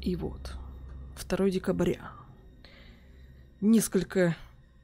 И вот, 2 декабря. Несколько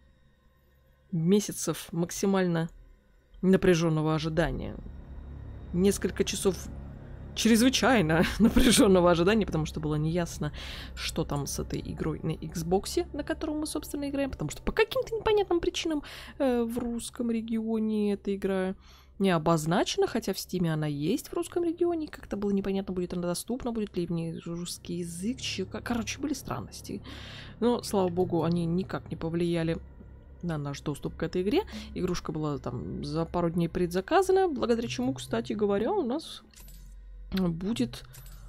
месяцев максимально напряженного ожидания. Несколько часов чрезвычайно напряженного ожидания, потому что было неясно, что там с этой игрой на Xbox, на котором мы, собственно, играем, потому что по каким-то непонятным причинам в русском регионе эта игра не обозначена, хотя в Steam она есть в русском регионе, как-то было непонятно, будет она доступна, будет ли в ней русский язык, короче, были странности. Но, слава богу, они никак не повлияли на наш доступ к этой игре. Игрушка была там за пару дней предзаказана, благодаря чему, кстати говоря, у нас будет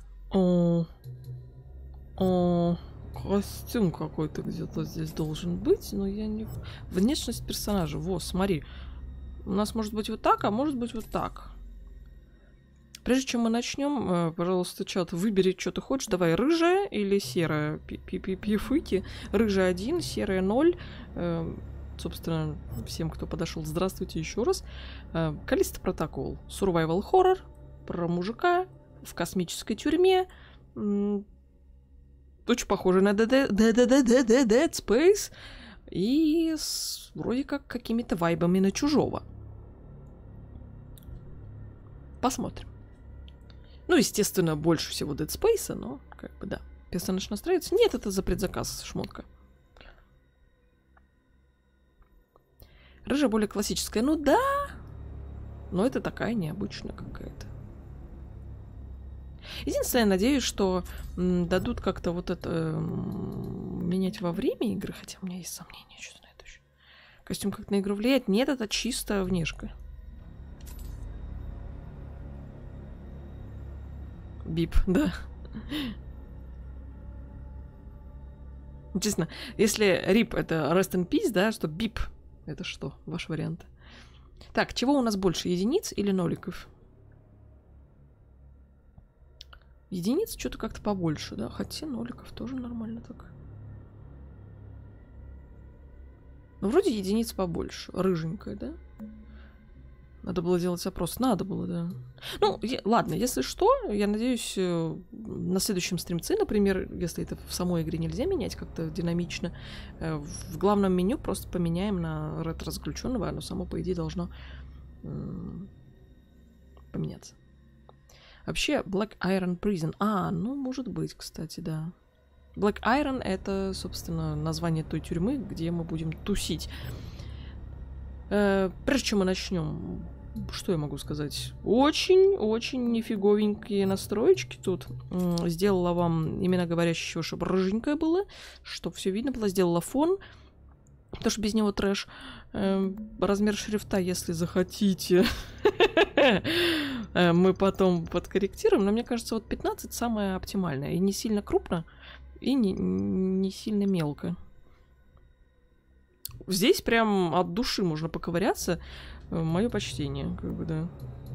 костюм какой-то где-то здесь должен быть, но я не... Внешность персонажа. Во, смотри. У нас может быть вот так, а может быть вот так. Прежде чем мы начнем, пожалуйста, чат, выбери, что ты хочешь. Давай, рыжая или серая? Пифыки. Рыжая 1, серая 0. Собственно, всем, кто подошел, здравствуйте еще раз. Callisto Protocol. Survival horror. Про мужика в космической тюрьме. Очень похоже на Dead Space. И вроде как какими-то вайбами на Чужого. Посмотрим. Ну, естественно, больше всего Dead Space, но как бы да. Персонаж настраивается. Нет, это за предзаказ шмотка. Рыжая более классическая. Ну да. Но это такая необычная какая-то. Единственное, я надеюсь, что дадут как-то вот это менять во время игры, хотя у меня есть сомнения что-то на это еще. Костюм как на игру влияет? Нет, это чисто внешка. Бип, да. Честно, если рип это rest in peace, да, что бип это что? Ваш вариант. Так, чего у нас больше, единиц или ноликов? Единиц что-то как-то побольше, да? Хотя ноликов тоже нормально так. Ну, вроде единиц побольше. Рыженькая, да? Надо было делать опрос. Надо было, да. Ну, ладно, если что, я надеюсь, на следующем стримце, например, если это в самой игре нельзя менять как-то динамично, в главном меню просто поменяем на ретро-заключенного, оно само, по идее, должно поменяться. Вообще, Black Iron Prison. Ну, может быть, кстати, да. Black Iron — это, собственно, название той тюрьмы, где мы будем тусить. Прежде чем мы начнем, что я могу сказать? Очень-очень нифиговенькие настроечки тут. Сделала вам именно говорящего, чтобы рыженькое было, чтобы все видно было. Сделала фон, потому что без него трэш. Размер шрифта, если захотите, мы потом подкорректируем. Но мне кажется, вот 15 самое оптимальное. И не сильно крупно, и не сильно мелко. Здесь прям от души можно поковыряться. Мое почтение, как бы, да.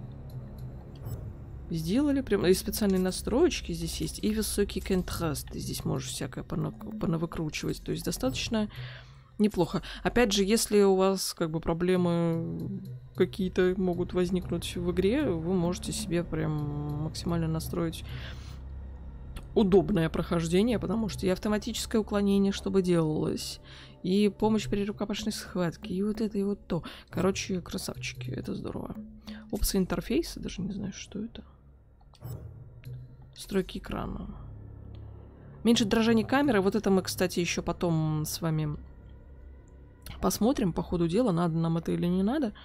Сделали прям... И специальные настроечки здесь есть. И высокий контраст. Ты здесь можешь всякое понавыкручивать. То есть достаточно неплохо. Опять же, если у вас как бы проблемы какие-то могут возникнуть в игре, вы можете себе прям максимально настроить удобное прохождение, потому что и автоматическое уклонение, чтобы делалось, и помощь при рукопашной схватке, и вот это, и вот то. Короче, красавчики, это здорово. Опции интерфейса, даже не знаю, что это. Стройки экрана. Меньше дрожания камеры. Вот это мы, кстати, еще потом с вами посмотрим по ходу дела, надо нам это или не надо.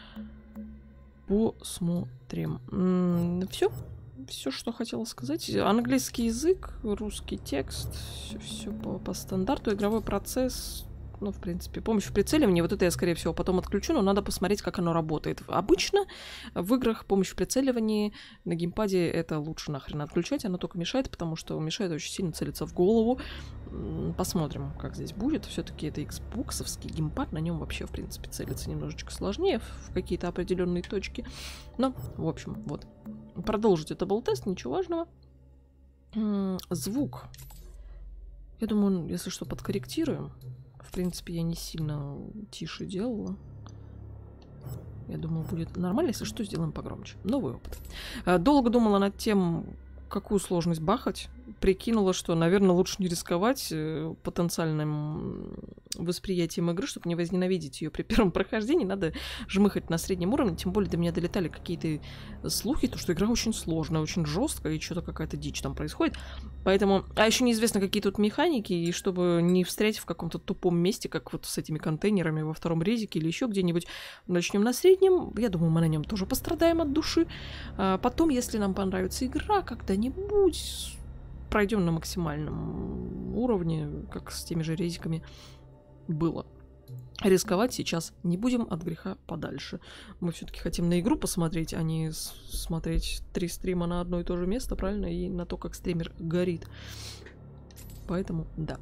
Посмотрим. Все. Все, что хотела сказать. Английский язык, русский текст, все по стандарту. Игровой процесс, ну, в принципе, помощь в прицеливании. Вот это я, скорее всего, потом отключу, но надо посмотреть, как оно работает. Обычно в играх помощь в прицеливании на геймпаде это лучше нахрен отключать. Оно только мешает, потому что мешает очень сильно целиться в голову. Посмотрим, как здесь будет. Все-таки это Xbox-овский геймпад. На нем вообще, в принципе, целиться немножечко сложнее в какие-то определенные точки. Но, в общем, вот. Продолжить. Это был тест, ничего важного. Звук. Я думаю, если что, подкорректируем. В принципе, я не сильно тише делала. Я думаю, будет нормально. Если что, сделаем погромче. Новый опыт. Долго думала над тем, какую сложность бахать. прикинула, что, наверное, лучше не рисковать потенциальным восприятием игры, чтобы не возненавидеть ее при первом прохождении. Надо жмыхать на среднем уровне. Тем более до меня долетали какие-то слухи, то, что игра очень сложная, очень жесткая, и что-то какая-то дичь там происходит. Поэтому... А еще неизвестно, какие тут механики, и чтобы не встрять в каком-то тупом месте, как вот с этими контейнерами во втором резике или еще где-нибудь, начнем на среднем. Я думаю, мы на нем тоже пострадаем от души. А потом, если нам понравится игра, когда-нибудь пройдем на максимальном уровне, как с теми же резиками было. Рисковать сейчас не будем, от греха подальше. Мы все-таки хотим на игру посмотреть, а не смотреть 3 стрима на одно и то же место, правильно? И на то, как стример горит. Поэтому, да.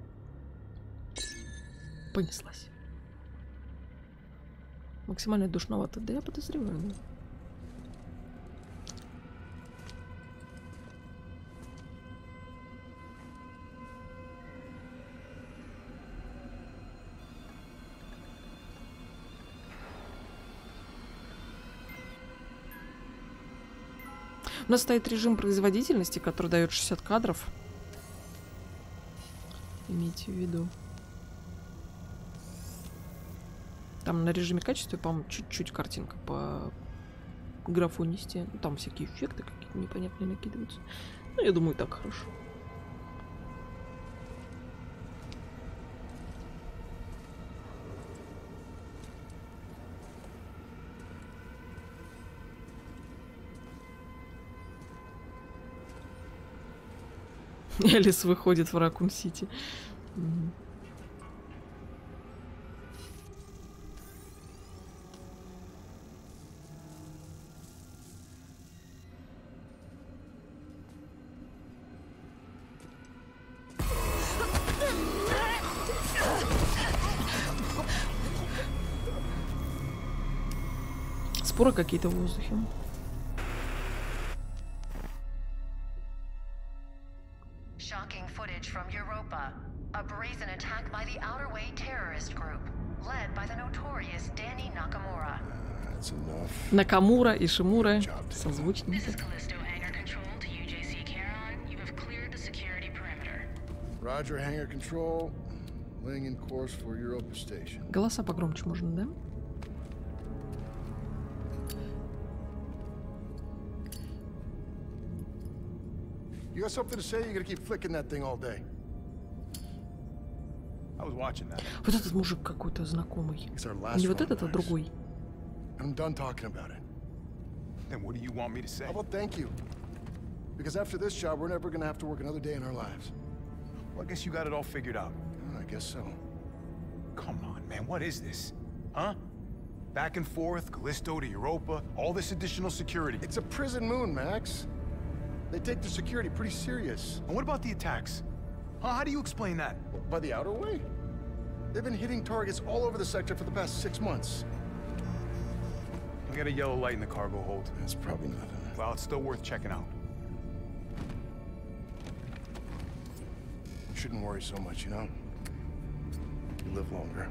Понеслась. Максимально душновато. Да я подозреваю, да. У нас стоит режим производительности, который дает 60 кадров. Имейте в виду. Там на режиме качества, по-моему, чуть-чуть картинка по графонисти. Там всякие эффекты какие-то непонятные накидываются. Ну, я думаю, так хорошо. Элис выходит в Ракун-Сити. Споры какие-то в воздухе. Shocking footage from Europa. A brazen attack by the Outer Way terrorist group, led by the notorious Danny Nakamura. That's enough. Накамура и Шимура созвучники. This is Callisto Hangar Control to UJC Charon. You have cleared the security perimeter. Roger, hangar control. Laying in course for Europa Station. Голоса погромче можно, да? You got something to say? You're gonna keep flicking that thing all day. I was watching that. Вот этот мужик какой-то знакомый. It's our last Не вот run, этот, а Myers. другой. I'm done talking about it. Then what do you want me to say? How about thank you? Because after this job, we're never gonna have to work another day in our lives. Well, I guess you got it all figured out. I guess so. Come on, man, what is this? Huh? Back and forth, Callisto to Europa, all this additional security. It's a prison moon, Max. They take their security pretty serious. And what about the attacks? Huh? How do you explain that? By the Outer Way? They've been hitting targets all over the sector for the past 6 months. We got a yellow light in the cargo hold. That's probably not enough. Well, it's still worth checking out. You shouldn't worry so much, you know? You live longer.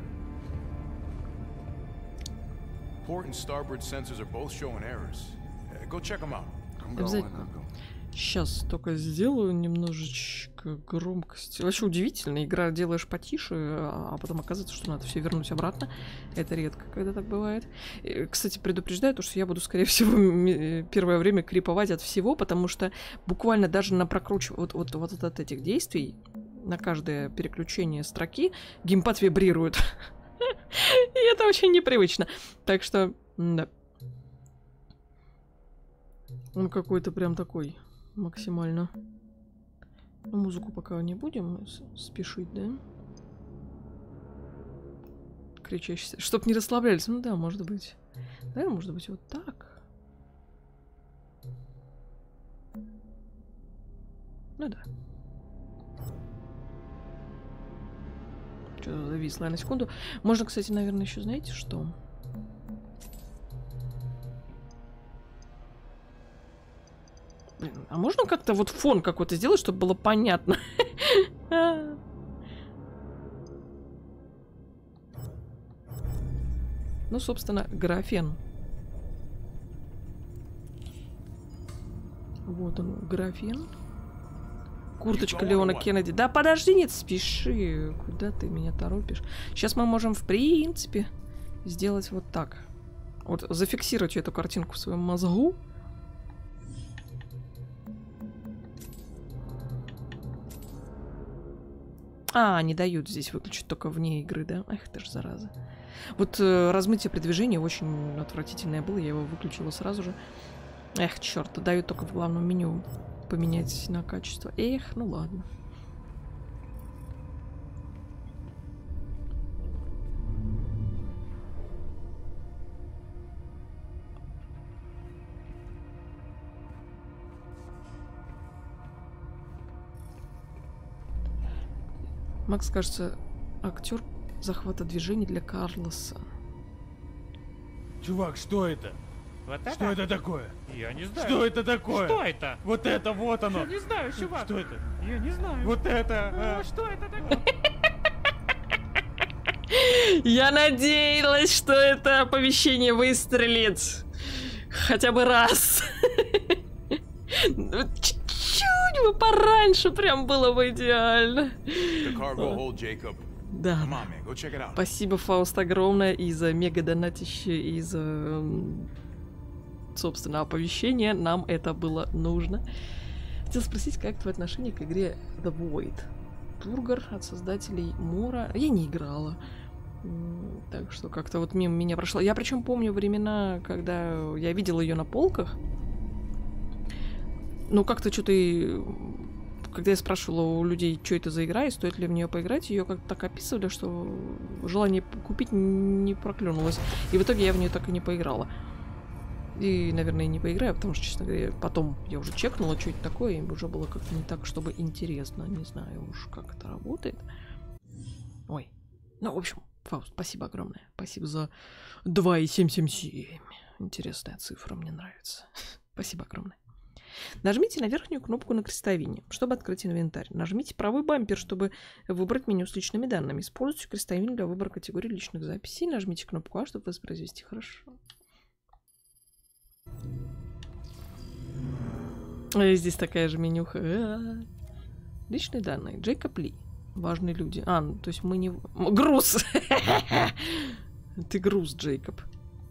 Port and starboard sensors are both showing errors. Go check them out. I'm going, Обязательно. I'm going. Сейчас только сделаю немножечко громкости. Вообще удивительно. Игра делаешь потише, а потом оказывается, что надо все вернуть обратно. Это редко, когда так бывает. И, кстати, предупреждаю, то, что я буду, скорее всего, первое время криповать от всего, потому что буквально даже на прокручивание вот от этих действий, на каждое переключение строки, геймпад вибрирует. И это очень непривычно. Так что, да. Он какой-то прям такой максимально. Ну, музыку пока не будем спешить, да? Кричащийся. Чтоб не расслаблялись. Ну да, может быть. Да, может быть, вот так. Ну да. Что-то зависло я на секунду. Можно, кстати, наверное, еще знаете что? Блин, а можно как-то вот фон какой-то сделать, чтобы было понятно? Ну, собственно, графен. Вот он, графен. Курточка Леона Кеннеди. Да подожди, нет, спеши. Куда ты меня торопишь? Сейчас мы можем, в принципе, сделать вот так. Вот зафиксировать эту картинку в своем мозгу. А, не дают здесь выключить только вне игры, да? Эх, ты ж зараза. Вот размытие при движении очень отвратительное было. Я его выключила сразу же. Эх, черт, дают только в главном меню поменять на качество. Эх, ну ладно. Макс, кажется, актер захвата движений для Карлоса. Чувак, что это? Вот это? Что это такое? Я не знаю. Что это такое? Что это? Вот это, вот оно! Я не знаю, чувак. Что это? Я не знаю. Вот это! Что это такое? Я надеялась, что это оповещение выстрелит. Хотя бы раз. Чуть бы пораньше прям было бы идеально. The cargo hold, Jacob. Да. Come on, man, go check it out. Спасибо, Фауст, огромное и за мега-донатище, и за, собственно, оповещение. Нам это было нужно. Хотел спросить, как твое отношение к игре The Void? Тургор от создателей Мора. Я не играла. Так что как-то вот мимо меня прошло. Я причем помню времена, когда я видела ее на полках. Ну, как-то что-то и... Когда я спрашивала у людей, что это за игра и стоит ли в нее поиграть, ее как-то так описывали, что желание купить не проклюнулось. И в итоге я в нее так и не поиграла. И, наверное, не поиграю, потому что, честно говоря, потом я уже чекнула, что это такое, и уже было как-то не так, чтобы интересно. Не знаю уж, как это работает. Ой. Ну, в общем, Фауст, спасибо огромное. Спасибо за 2,777. Интересная цифра, мне нравится. Спасибо огромное. Нажмите на верхнюю кнопку на крестовине, чтобы открыть инвентарь. Нажмите правый бампер, чтобы выбрать меню с личными данными. Используйте крестовину для выбора категории личных записей. Нажмите кнопку А, чтобы воспроизвести. Хорошо. И здесь такая же менюха. Личные данные. Джейкоб Ли. Важные люди. А, ну, то есть мы не... Груз! Ты груз, Джейкоб.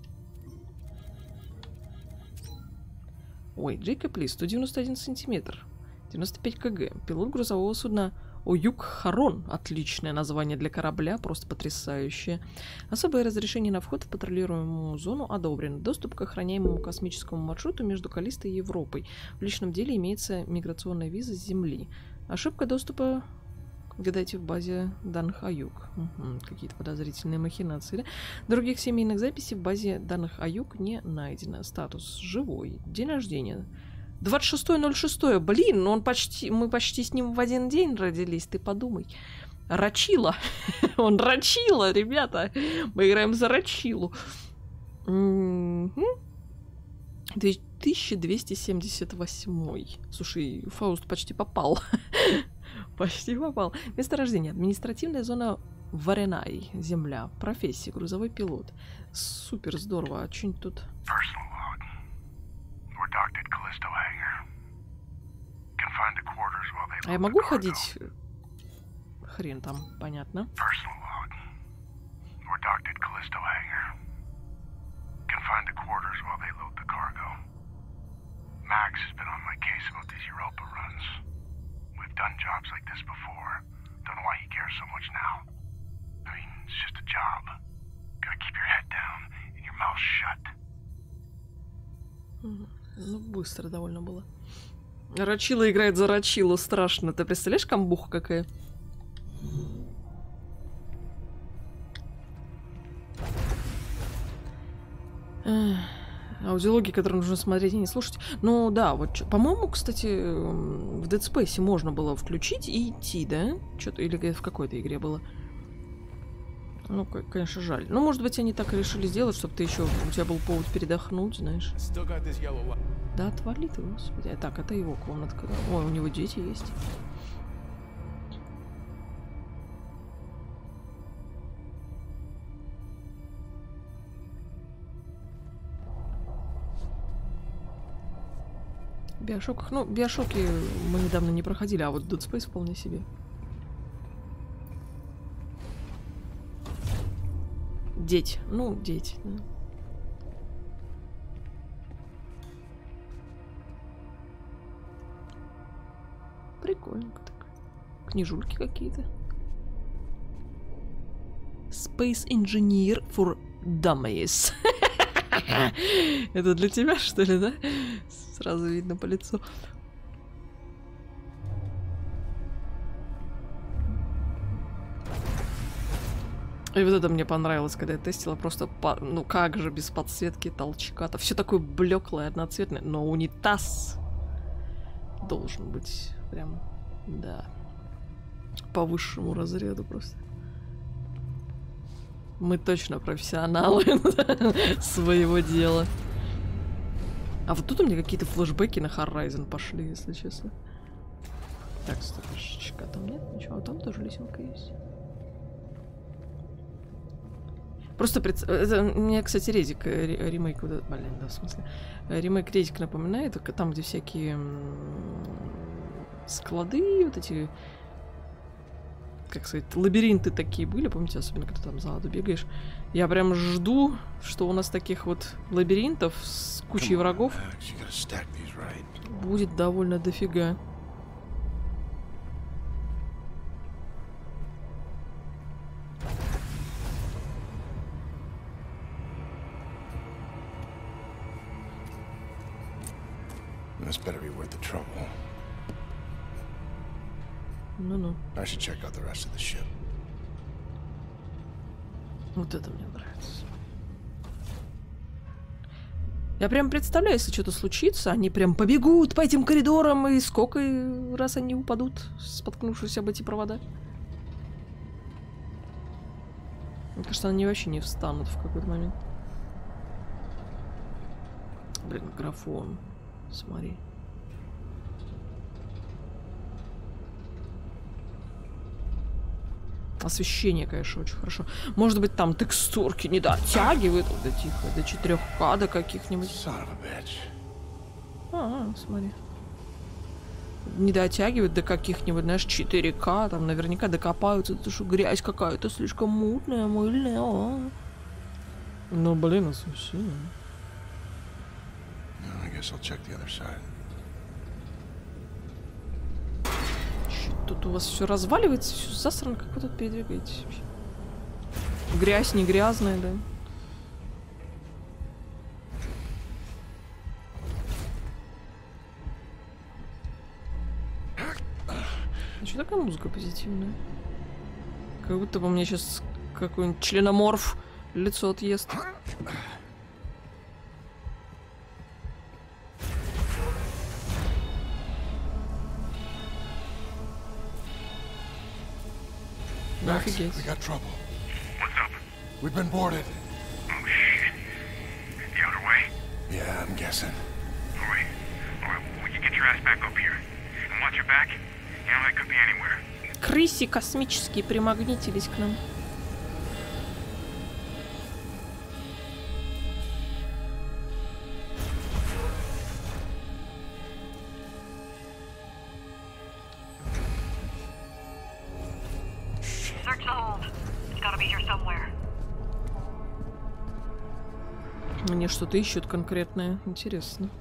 Ой, Джейкоб Ли, 191 сантиметр, 95 кг, пилот грузового судна Оюк Харон. Отличное название для корабля, просто потрясающее. Особое разрешение на вход в патрулируемую зону одобрено. Доступ к охраняемому космическому маршруту между Каллистой и Европой. В личном деле имеется миграционная виза с Земли. Ошибка доступа... Гадайте в базе данных АЮК. Какие-то подозрительные махинации, да? Других семейных записей в базе данных АЮК не найдено. Статус живой. День рождения. 26.06. Блин, ну мы почти с ним в один день родились, ты подумай. Рачила. Он Рачила, ребята. Мы играем за Рачилу. 1278. Слушай, Фауст почти попал. Почти попал. Место рождения. Административная зона Варенай. Земля. Профессия. Грузовой пилот. Супер здорово. А что-нибудь тут... А я могу ходить? Хрен там. Понятно. Max has been on my case about these Europa runs. We've done jobs like this before. Don't know why he cares so much now. I mean, it's just a job. Gotta keep your head down and your mouth shut. Ну, быстро довольно было. Рачила играет за Рачилу. Страшно. Ты представляешь, камбуха какая? Аудиологи, которые нужно смотреть и не слушать. Ну да, вот, по-моему, кстати, в Dead Space можно было включить и идти, да? Что-то, или в какой-то игре было. Ну, конечно, жаль. Ну, может быть, они так и решили сделать, чтобы ты еще, у тебя был повод передохнуть, знаешь. Да, отвали ты, господи. Так, это его комнатка. Да? Ой, у него дети есть. Биошоках. Ну, Биошоки мы недавно не проходили, а вот Dead Space вполне себе. Деть. Ну, деть. Да. Прикольненько так. Книжульки какие-то. Space Engineer for Dummies. Это для тебя, что ли, да? Сразу видно по лицу. И вот это мне понравилось, когда я тестила. Просто, ну как же без подсветки, толчка-то. Все такое блеклое, одноцветное. Но унитаз должен быть прям, да, по высшему разряду просто. Мы точно профессионалы своего дела. А вот тут у меня какие-то флешбеки на Horizon пошли, если честно. Так, стопочка, там нет ничего, а там тоже лесенка есть. Просто это мне, кстати, Резик, ремейк, вот этот, блин, да, в смысле. Ремейк Резик напоминает, там, где всякие склады, вот эти, как сказать, лабиринты такие были, помните, особенно, когда там за аду бегаешь. Я прям жду, что у нас таких вот лабиринтов с кучей врагов будет довольно дофига. This better be worth the trouble. Ну-ну. I should check out the rest of the ship. Вот это мне нравится. Я прям представляю, если что-то случится, они прям побегут по этим коридорам, и сколько раз они упадут, споткнувшись об эти провода. Мне кажется, они вообще не встанут в какой-то момент. Блин, графон. Смотри. Освещение, конечно, очень хорошо. Может быть, там текстурки не дотягивают. Да тихо, до 4К, до каких-нибудь. Смотри. Не дотягивают до каких-нибудь, знаешь, 4К. Там наверняка докопаются. Это что, грязь какая-то слишком мутная, мыльная. Ну, блин, освещение. Тут у вас все разваливается, все засрано, как вы тут передвигаетесь вообще? Грязь не грязная, да? А что такая музыка позитивная? Как будто бы мне сейчас какой-нибудь членоморф лицо отъест. Офигеть. We got trouble. What's up? We've been boarded. Oh, shit. The outer way? Yeah, I'm guessing. All right. Well, you get your ass back up here. And watch your back. You know, it could be anywhere. Крыси космические примагнитились к нам. Search the hold. It's gotta be here somewhere. Мне что-то ищут конкретное. Интересно.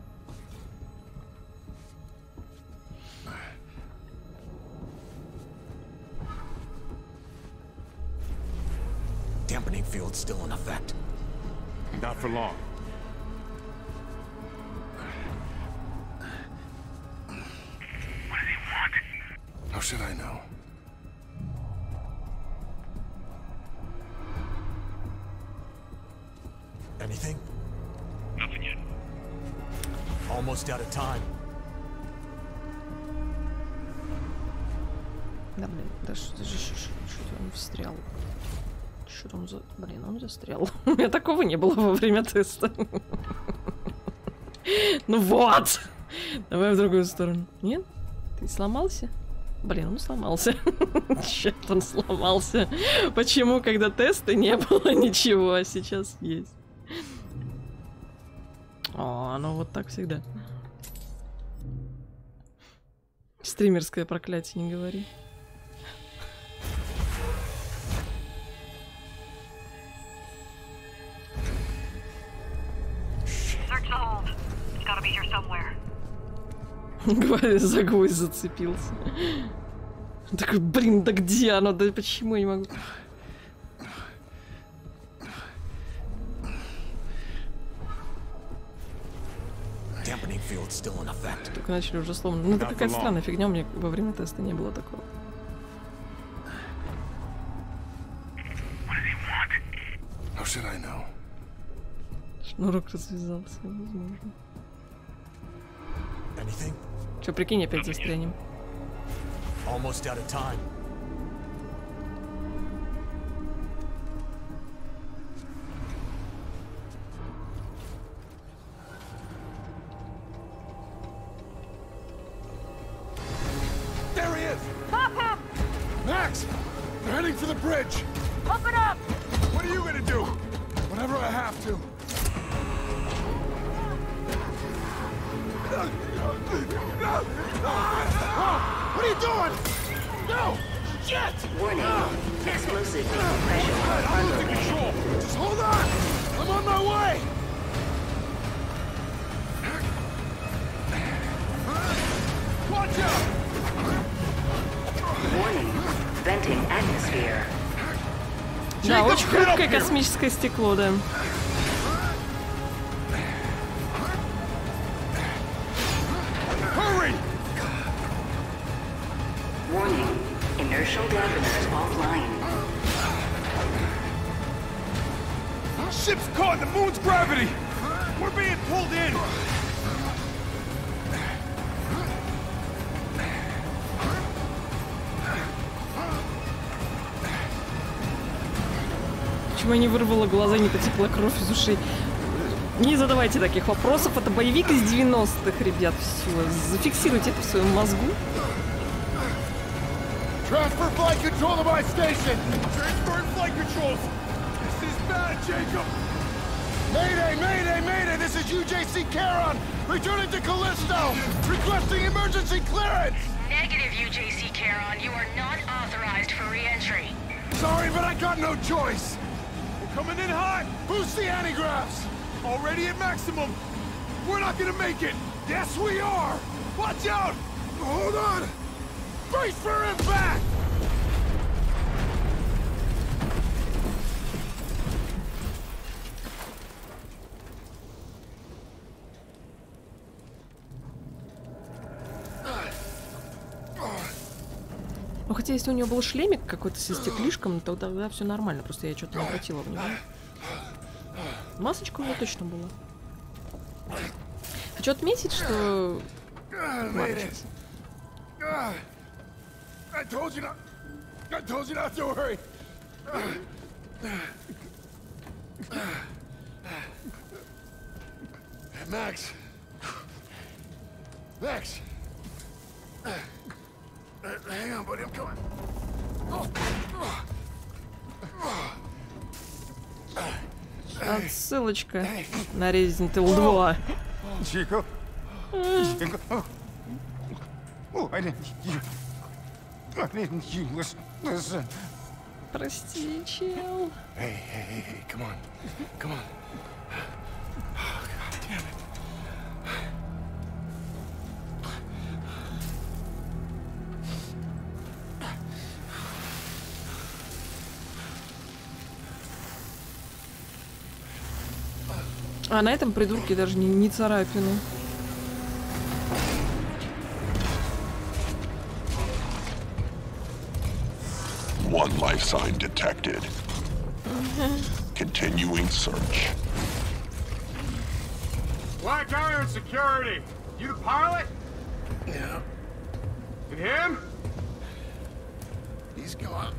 Dampening field's still in effect. Not for long. What does he want? How should I know? Anything? Nothing yet. Almost out of time. Да, блин, да что-то он встрял. Что он за... Блин, он застрял. У меня такого не было во время теста. Ну вот! Давай в другую сторону. Нет? Ты сломался? Блин, он сломался. Чё он сломался? Почему, когда теста не было ничего, а сейчас есть? О, ну вот так всегда. Стримерское проклятие, не говори. Search the hold. It's gotta be here somewhere. Говорю, за гвоздь зацепился. Такой, блин, да где оно? Да почему я не могу? Dampening field still in effect. Только начали уже сломано. Ну, это какая-то странная фигня, у меня во время теста не было такого. How should I know? Шнурок развязался, возможно. Anything? Че, прикинь, опять застрянем. Almost out of time. There he is! Stop him! Max! They're heading for the bridge! Open up! What are you gonna do? Whenever I have to. What are you doing? No! Shit! Warning. Explosive decompression on I'm cargo losing bay. control! Just hold on! I'm on my way! Watch out! Warning. Venting atmosphere. Да, очень хрупкое космическое стекло, да. Hurry! Warning. Inertial dampeners offline. Ship's caught in the moon's gravity! We're being pulled in! Почему я не вырвала глаза, не потекла кровь из ушей? Не задавайте таких вопросов, это боевик из 90-х, ребят, все. Зафиксируйте это в своем мозгу. Transfer flight control to my station! Transferring flight controls! This is bad, Jacob! Mayday, mayday, mayday! This is UJC Charon! Returning to Callisto! Requesting emergency clearance! Negative, UJC Charon. You are not authorized for re-entry. Sorry, but I got no choice! We're coming in hot! Boost the antigraphs! Already at maximum! We're not gonna make it! Yes, we are! Watch out! Hold on! Brace for impact! Ну, хотя, если у него был шлемик какой-то со стеклишком, то тогда все нормально. Просто я что-то не обратила внимания. Масочка у него точно была. Хочу отметить, что... Ладно, сейчас. I told you not to worry. Max. Max. Hang on, buddy, I'm coming. Отсылочка на Resident Evil 2. Chico? Chico? Oh, I didn't you listen. Прости, чел. Hey, come on. Come on. Oh, God damn it. А на этом придурке даже не царапины. One life sign detected. Continuing search. Black Iron Security. You the pilot? Yeah, And him? he's gone.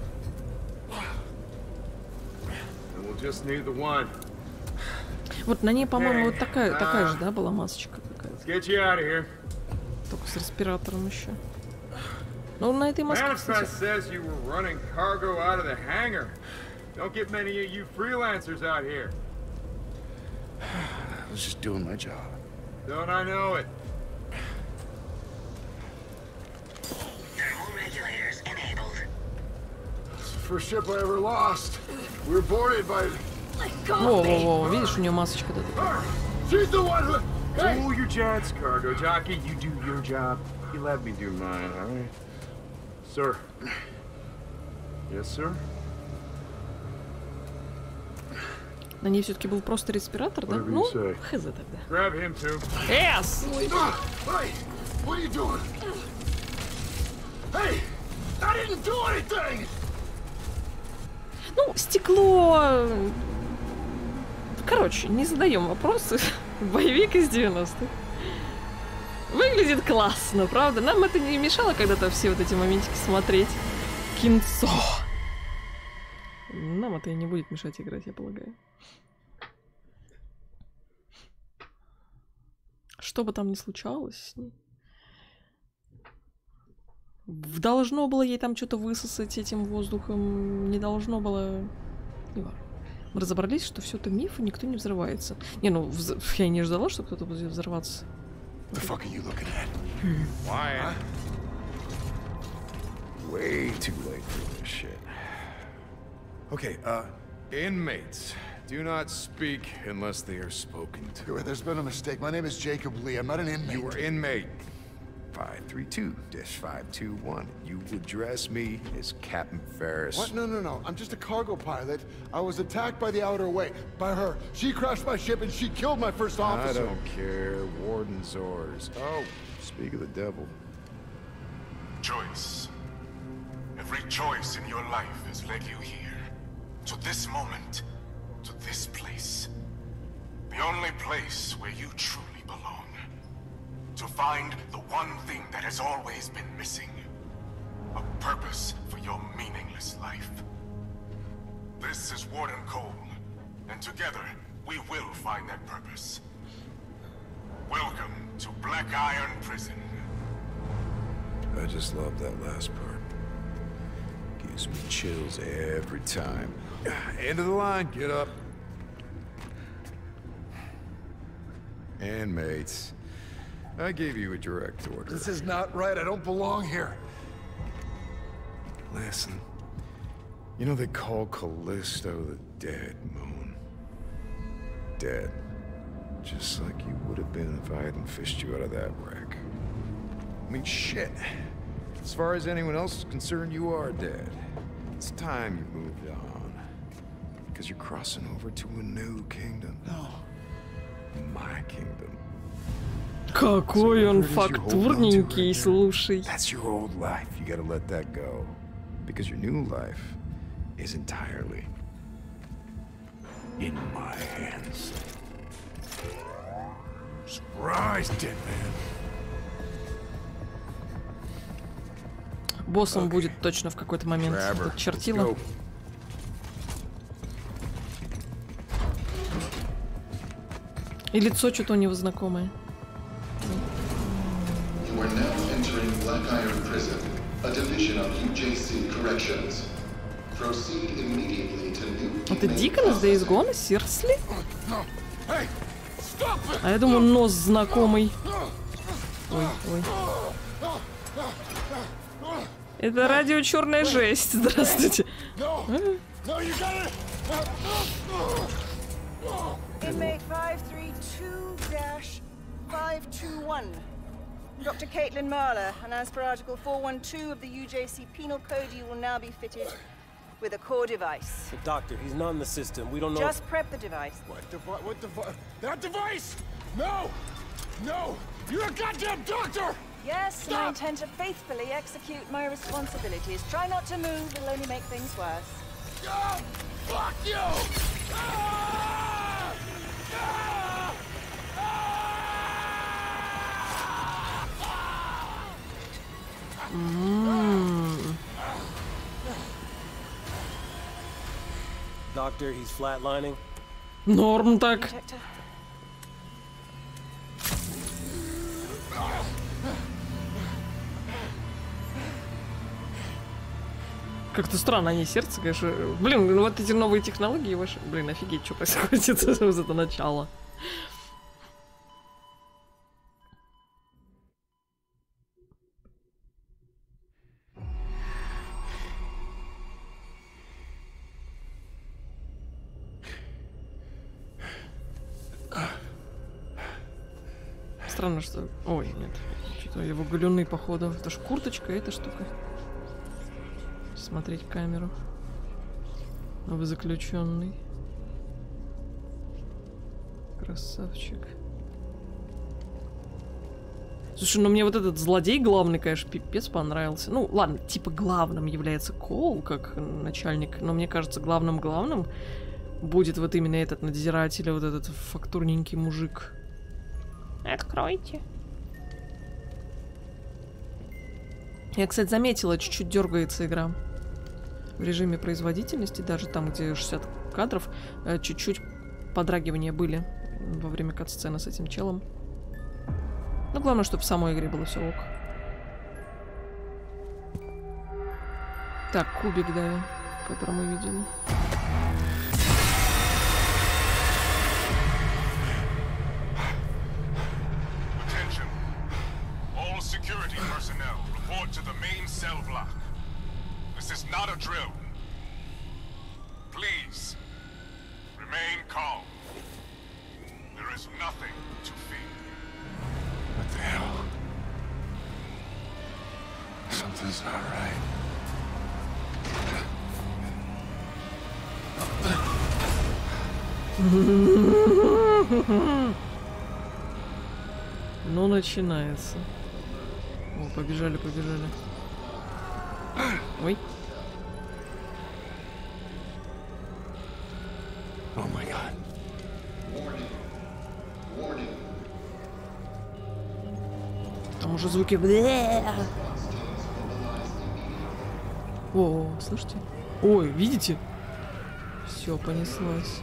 And we'll just need the one. Вот на ней, по-моему, вот такая же, да, была масочка какая-то. Let's get you out of here. Только с респиратором еще. Ну, на этой маске, кстати... Manifest says you were running cargo out of the hangar. Don't get many of you freelancers out here. I was just doing my job. Don't I know it? first ship I ever lost. We were boarded by... Во-во-во, видишь, у нее масочка такая. She's the one who... Hey! Cool your jets, cargo jockey. You do your job. You let me do mine, all right? Sir. Yes, sir? На ней все-таки был просто респиратор, да? Whatever you Ну, say. хз тогда. Grab him, too. Эс! Hey! What are you doing? Hey! I didn't do anything! Ну, стекло... Короче, не задаем вопросы. Боевик из 90-х. Выглядит классно, правда? Нам это не мешало когда-то все вот эти моментики смотреть. Кинцо. Нам это и не будет мешать играть, я полагаю. Что бы там ни случалось с ней. Должно было ей там что-то высосать этим воздухом. Не должно было... Не важно. Мы разобрались, что все это миф, и никто не взрывается. Не, ну, я не ждала, что кто-то будет взорваться. The fuck are you looking at? Wyatt. Way too late for this shit. Okay, inmates. Do not speak unless they are spoken to. There's been a mistake. My name is Jacob Lee. I'm not an inmate. You are inmate 532-521. You address me as Captain Ferris. What? No. I'm just a cargo pilot. I was attacked by the Outer Way. By her. She crashed my ship and she killed my first officer. I don't care. Warden's orders. Oh, speak of the devil. Choice. Every choice in your life has led you here. To this moment. To this place. The only place where you truly belong. To find the one thing that has always been missing. A purpose for your meaningless life. This is Warden Cole, and together we will find that purpose. Welcome to Black Iron Prison. I just love that last part. Gives me chills every time. End of the line, get up. Inmates. I gave you a direct order. This is not right. I don't belong here. Listen. You know they call Callisto the dead moon. Dead. Just like you would have been if I hadn't fished you out of that wreck. I mean, shit. As far as anyone else is concerned, you are dead. It's time you moved on. Because you're crossing over to a new kingdom. No. My kingdom. Какой он фактурненький, слушай. That's your old life. You gotta let that go. Because your new life is entirely in my hands. Surprise, dead man. Боссом будет точно в какой-то момент. Тут чертила. И лицо что-то у него знакомое. You are now entering Black Iron Prison, a division of UJC Corrections. Proceed immediately to new... Это Дикон из Days Gone? Сирсли? А я думаю, нос знакомый. Ой. Это радио Черная жесть. Здравствуйте. Inmate 532-521. Dr. Caitlin Marler, and as per Article 412 of the UJC Penal Code, you will now be fitted with a core device. The doctor, he's not in the system. We don't know. Just prep the device. What device? That device? No! No! You're a goddamn doctor! Yes, and I intend to faithfully execute my responsibilities. Try not to move, it'll only make things worse. Oh, fuck you! Doctor, he's flatlining. Норм так. Как-то странно, они сердце, конечно. Блин, ну вот эти новые технологии ваши. Блин, офигеть, что происходит за это начало. странно, что... Ой, нет. Что-то его галюны, походу. Это ж курточка, эта штука. Смотреть камеру. Вы заключенный. Красавчик. Слушай, ну мне вот этот злодей главный, конечно, пипец понравился. Ну, ладно, типа главным является Кол, как начальник, но мне кажется, главным будет вот именно этот надзиратель, вот этот фактурненький мужик. Откройте. Я, кстати, заметила, чуть-чуть дергается игра. В режиме производительности, даже там, где 60 кадров, чуть-чуть подрагивания были во время кат-сцены с этим челом. Ну, главное, чтобы в самой игре было все ок. Так, кубик, да, который мы видим. Attention. All security personnel report to the main cell block. This is not a drill. Please, remain calm. There is nothing to fear. What the hell? Something's not right. Ну, начинается. О, побежали. Ой. О май гад. Там уже звуки... О, слышите? Ой, видите? Все, понеслась.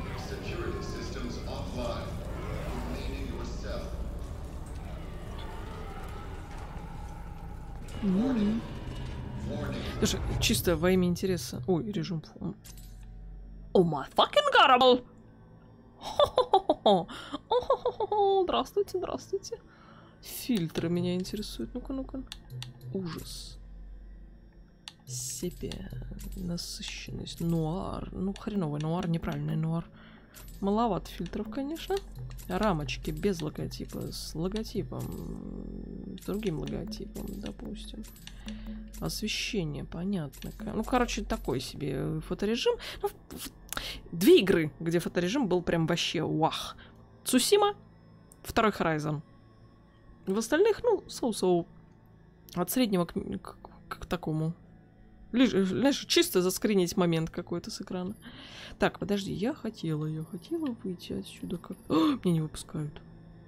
Слушай, чисто во имя интереса. Ой, режим. О, my fucking god! Здравствуйте. Фильтры меня интересуют. Ну-ка. Ужас. Сепия. Насыщенность. Нуар. Ну, хреновый нуар, неправильный нуар. Маловато фильтров, конечно. Рамочки без логотипа. С логотипом. С другим логотипом, допустим. Освещение, понятно. Ну, короче, такой себе фоторежим. Ну, две игры, где фоторежим был прям вообще вах. Цусима, второй Horizon. В остальных, ну, соу-соу. От среднего к такому. Лишь, знаешь, чисто заскринить момент какой-то с экрана. Так, подожди, я хотела выйти отсюда. Как... О, меня не выпускают.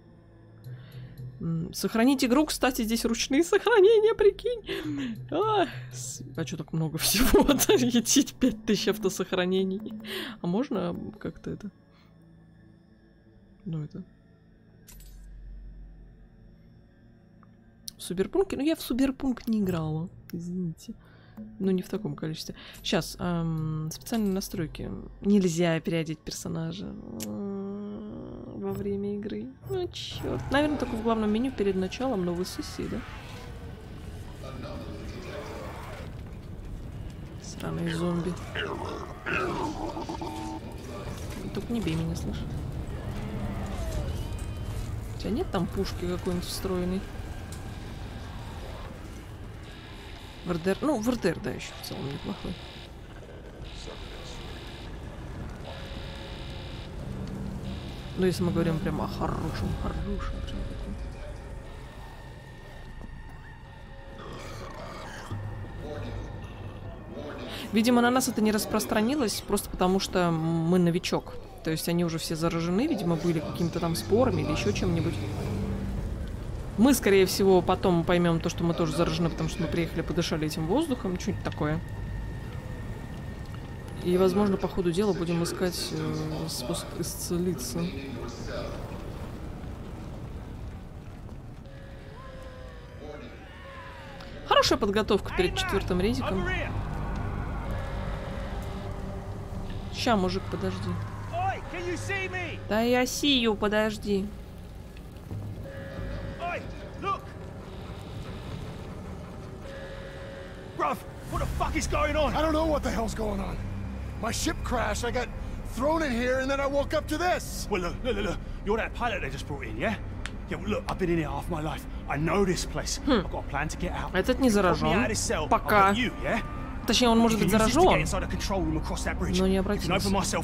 Сохранить игру, кстати, здесь ручные сохранения, прикинь. А что так много всего? 5000 автосохранений. А можно как-то это... Ну, это... В Суберпунке? Ну, я в Суберпунк не играла. Извините. Ну, не в таком количестве. Сейчас, специальные настройки. Нельзя переодеть персонажа во время игры. Ну, чёрт. Наверное, только в главном меню перед началом новой сессии, да? Сраные зомби. Только не бей меня, слышишь? У тебя нет там пушки какой-нибудь встроенной? ВРДР, ну, ВРДР, да, еще в целом неплохой. Ну, если мы говорим прямо о хорошем. Видимо, на нас это не распространилось, просто потому что мы новичок. То есть они уже все заражены, видимо, были какими-то там спорами или еще чем-нибудь. Мы, скорее всего, потом поймем то, что мы тоже заражены, потому что мы приехали, подышали этим воздухом, что-нибудь такое. И, возможно, по ходу дела будем искать способ исцелиться. Хорошая подготовка перед 4-м рейдиком. Ща, мужик, подожди. Да я сию, подожди. Bruv, what the fuck is going on? I don't know what the hell's going on. My ship crashed, I got thrown in here, and then I woke up to this. Well, look. You're that pilot they just brought in, yeah? Этот не заражен. Пока. Точнее, он может быть заражен, но не обратился.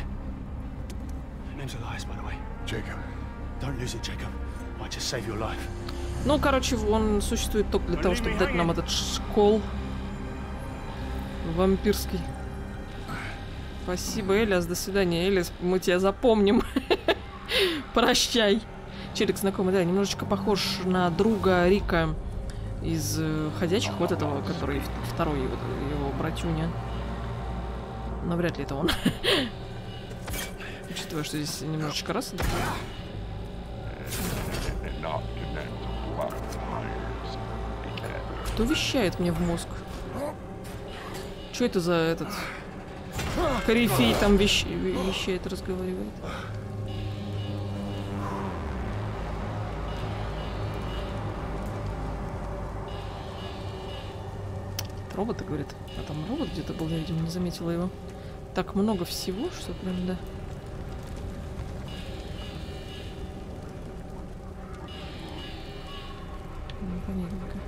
Ну, короче, он существует только для того, чтобы дать нам этот школ вампирский. Спасибо, Элиас, до свидания. Элиас, мы тебя запомним. Прощай. Челик знакомый, да, немножечко похож на друга Рика из «Ходячих», вот этого, который второй, вот его братюня. Но вряд ли это он. Учитывая, что здесь немножечко раз. Кто вещает мне в мозг? Что это за этот корифей там вещает, разговаривает? Робота, говорит. А там робот где-то был, я, видимо, не заметила его. Так много всего, что прям, да. Непонятненько.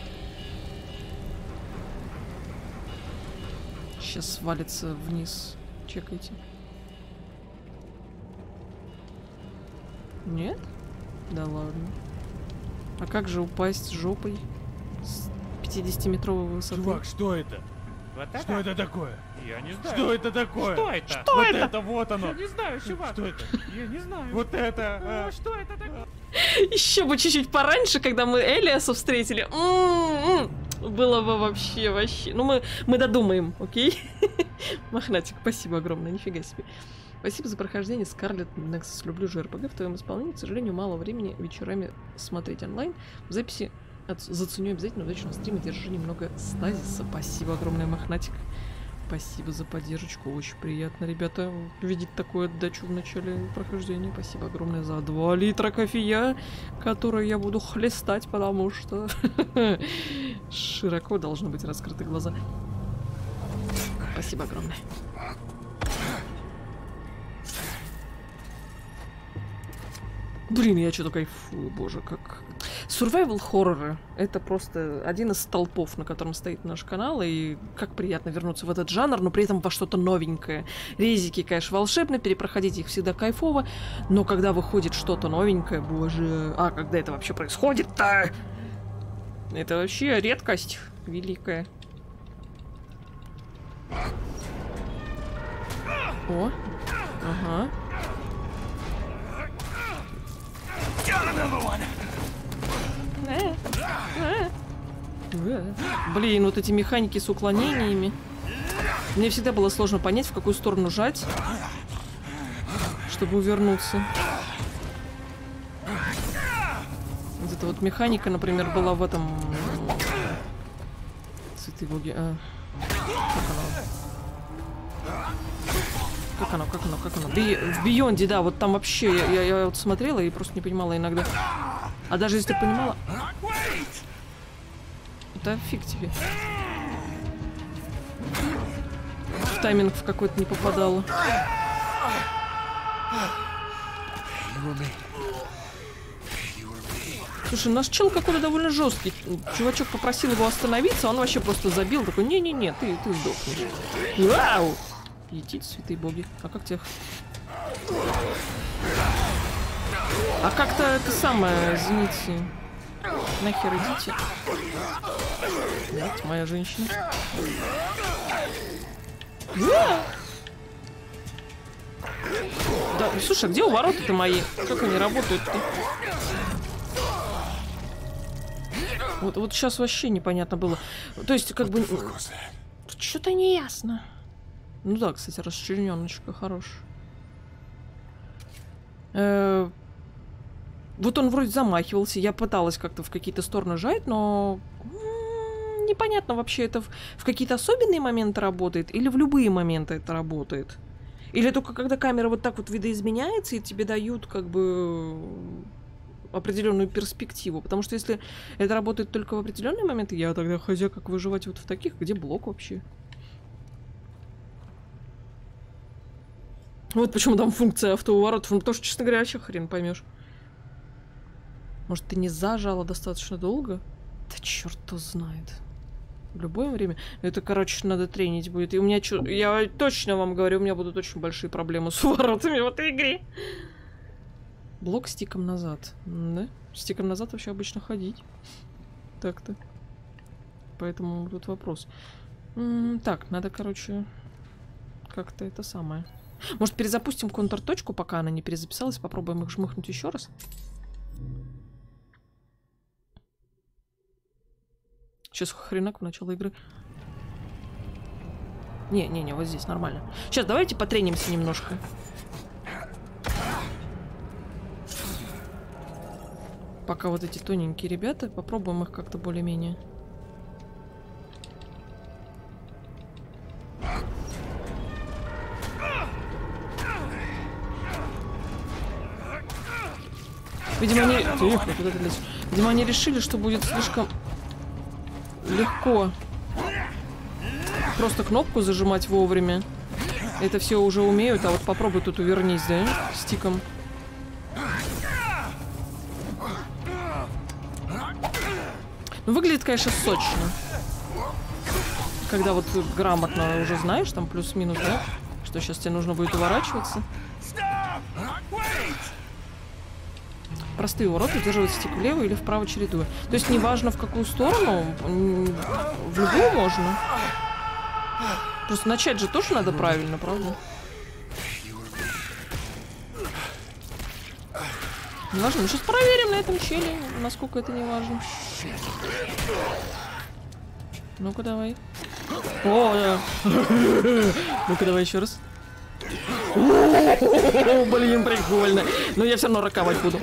Сейчас свалится вниз. Чекайте. Нет? Да ладно. А как же упасть жопой с 50-метровой высоты? Чувак, что это? Вот это? Что это такое? Я не знаю. Что это такое? Что это? Что Вот это? вот оно. Я не знаю, чувак. Что это? Я не знаю. Вот это. Что это такое? Еще бы чуть-чуть пораньше, когда мы Элиаса встретили. Было бы вообще. Ну, мы додумаем, окей? Мохнатик, спасибо огромное, нифига себе. Спасибо за прохождение, Скарлетт Nexus. Люблю же РПГ в твоем исполнении. К сожалению, мало времени вечерами смотреть онлайн. В записи заценю обязательно. Удачного стрима, держи немного стазиса. Спасибо огромное, Мохнатик. Спасибо за поддержку, очень приятно, ребята, видеть такую отдачу в начале прохождения. Спасибо огромное за 2 литра кофея, который я буду хлестать, потому что широко должны быть раскрыты глаза. Спасибо огромное. Блин, я что-то кайфую, боже, как... Survival хорроры — это просто один из столпов, на котором стоит наш канал, и как приятно вернуться в этот жанр, но при этом во что-то новенькое. Резики, конечно, волшебно, перепроходить их всегда кайфово, но когда выходит что-то новенькое, боже... А когда это вообще происходит-то? Это вообще редкость великая. О, ага. Блин, вот эти механики с уклонениями. Мне всегда было сложно понять, в какую сторону жать, чтобы увернуться. Вот эта вот механика, например, была в этом... Цветы боги. Как оно? В Бионде, да, вот там вообще я вот смотрела и просто не понимала иногда. А даже если понимала... Да фиг тебе. В тайминг в какой-то не попадала. Слушай, наш чел какой-то довольно жесткий. Чувачок попросил его остановиться, а он вообще просто забил. Такой, не-не-не, ты сдохнешь. Вау! Едите, святые боги. А как тебя... А как-то это самое, извините. Нахер идите. Вот моя женщина. Да, слушай, а где увороты-то мои? Как они работают-то? Вот сейчас вообще непонятно было. То есть, как бы... Что-то не ясно. Ну да, кстати, расчлененочка хорош. Вот он вроде замахивался, я пыталась как-то в какие-то стороны жать, но непонятно вообще, это в какие-то особенные моменты работает или в любые моменты это работает. Или только когда камера вот так вот видоизменяется и тебе дают как бы определенную перспективу. Потому что если это работает только в определенные моменты, я тогда хотя как выживать вот в таких, где блок вообще. Вот почему там функция автоворотов, потому что, честно говоря, вообще хрен поймешь. Может, ты не зажала достаточно долго? Да черт его знает. В любое время. Это, короче, надо тренить будет. И у меня... Я точно вам говорю, у меня будут очень большие проблемы с уворотами в этой игре. Блок стиком назад. Да? Стиком назад вообще обычно ходить. Так-то. Поэтому тут вопрос. Так, надо, короче, как-то это самое. Может, перезапустим контр-точку, пока она не перезаписалась. Попробуем их жмыхнуть еще раз. Сейчас хренак в начало игры. Не, вот здесь нормально. Сейчас давайте потренимся немножко. Пока вот эти тоненькие ребята, попробуем их как-то более-менее. Видимо, они... Тихо, куда ты лезешь? Видимо, они решили, что будет слишком легко просто кнопку зажимать вовремя. Это все уже умеют, а вот попробуй тут увернись, да, стиком. Ну, выглядит, конечно, сочно. Когда вот грамотно уже знаешь, там плюс-минус, да, что сейчас тебе нужно будет уворачиваться. Простые уроки удерживают стик влево или вправо чередуя. То есть неважно в какую сторону, в любую можно. Просто начать же тоже надо правильно, правда? Не важно. Мы сейчас проверим на этом челе, насколько это не важно. Ну-ка давай. О, да. Ну-ка давай еще раз. Блин, прикольно. Но я все равно раковать буду.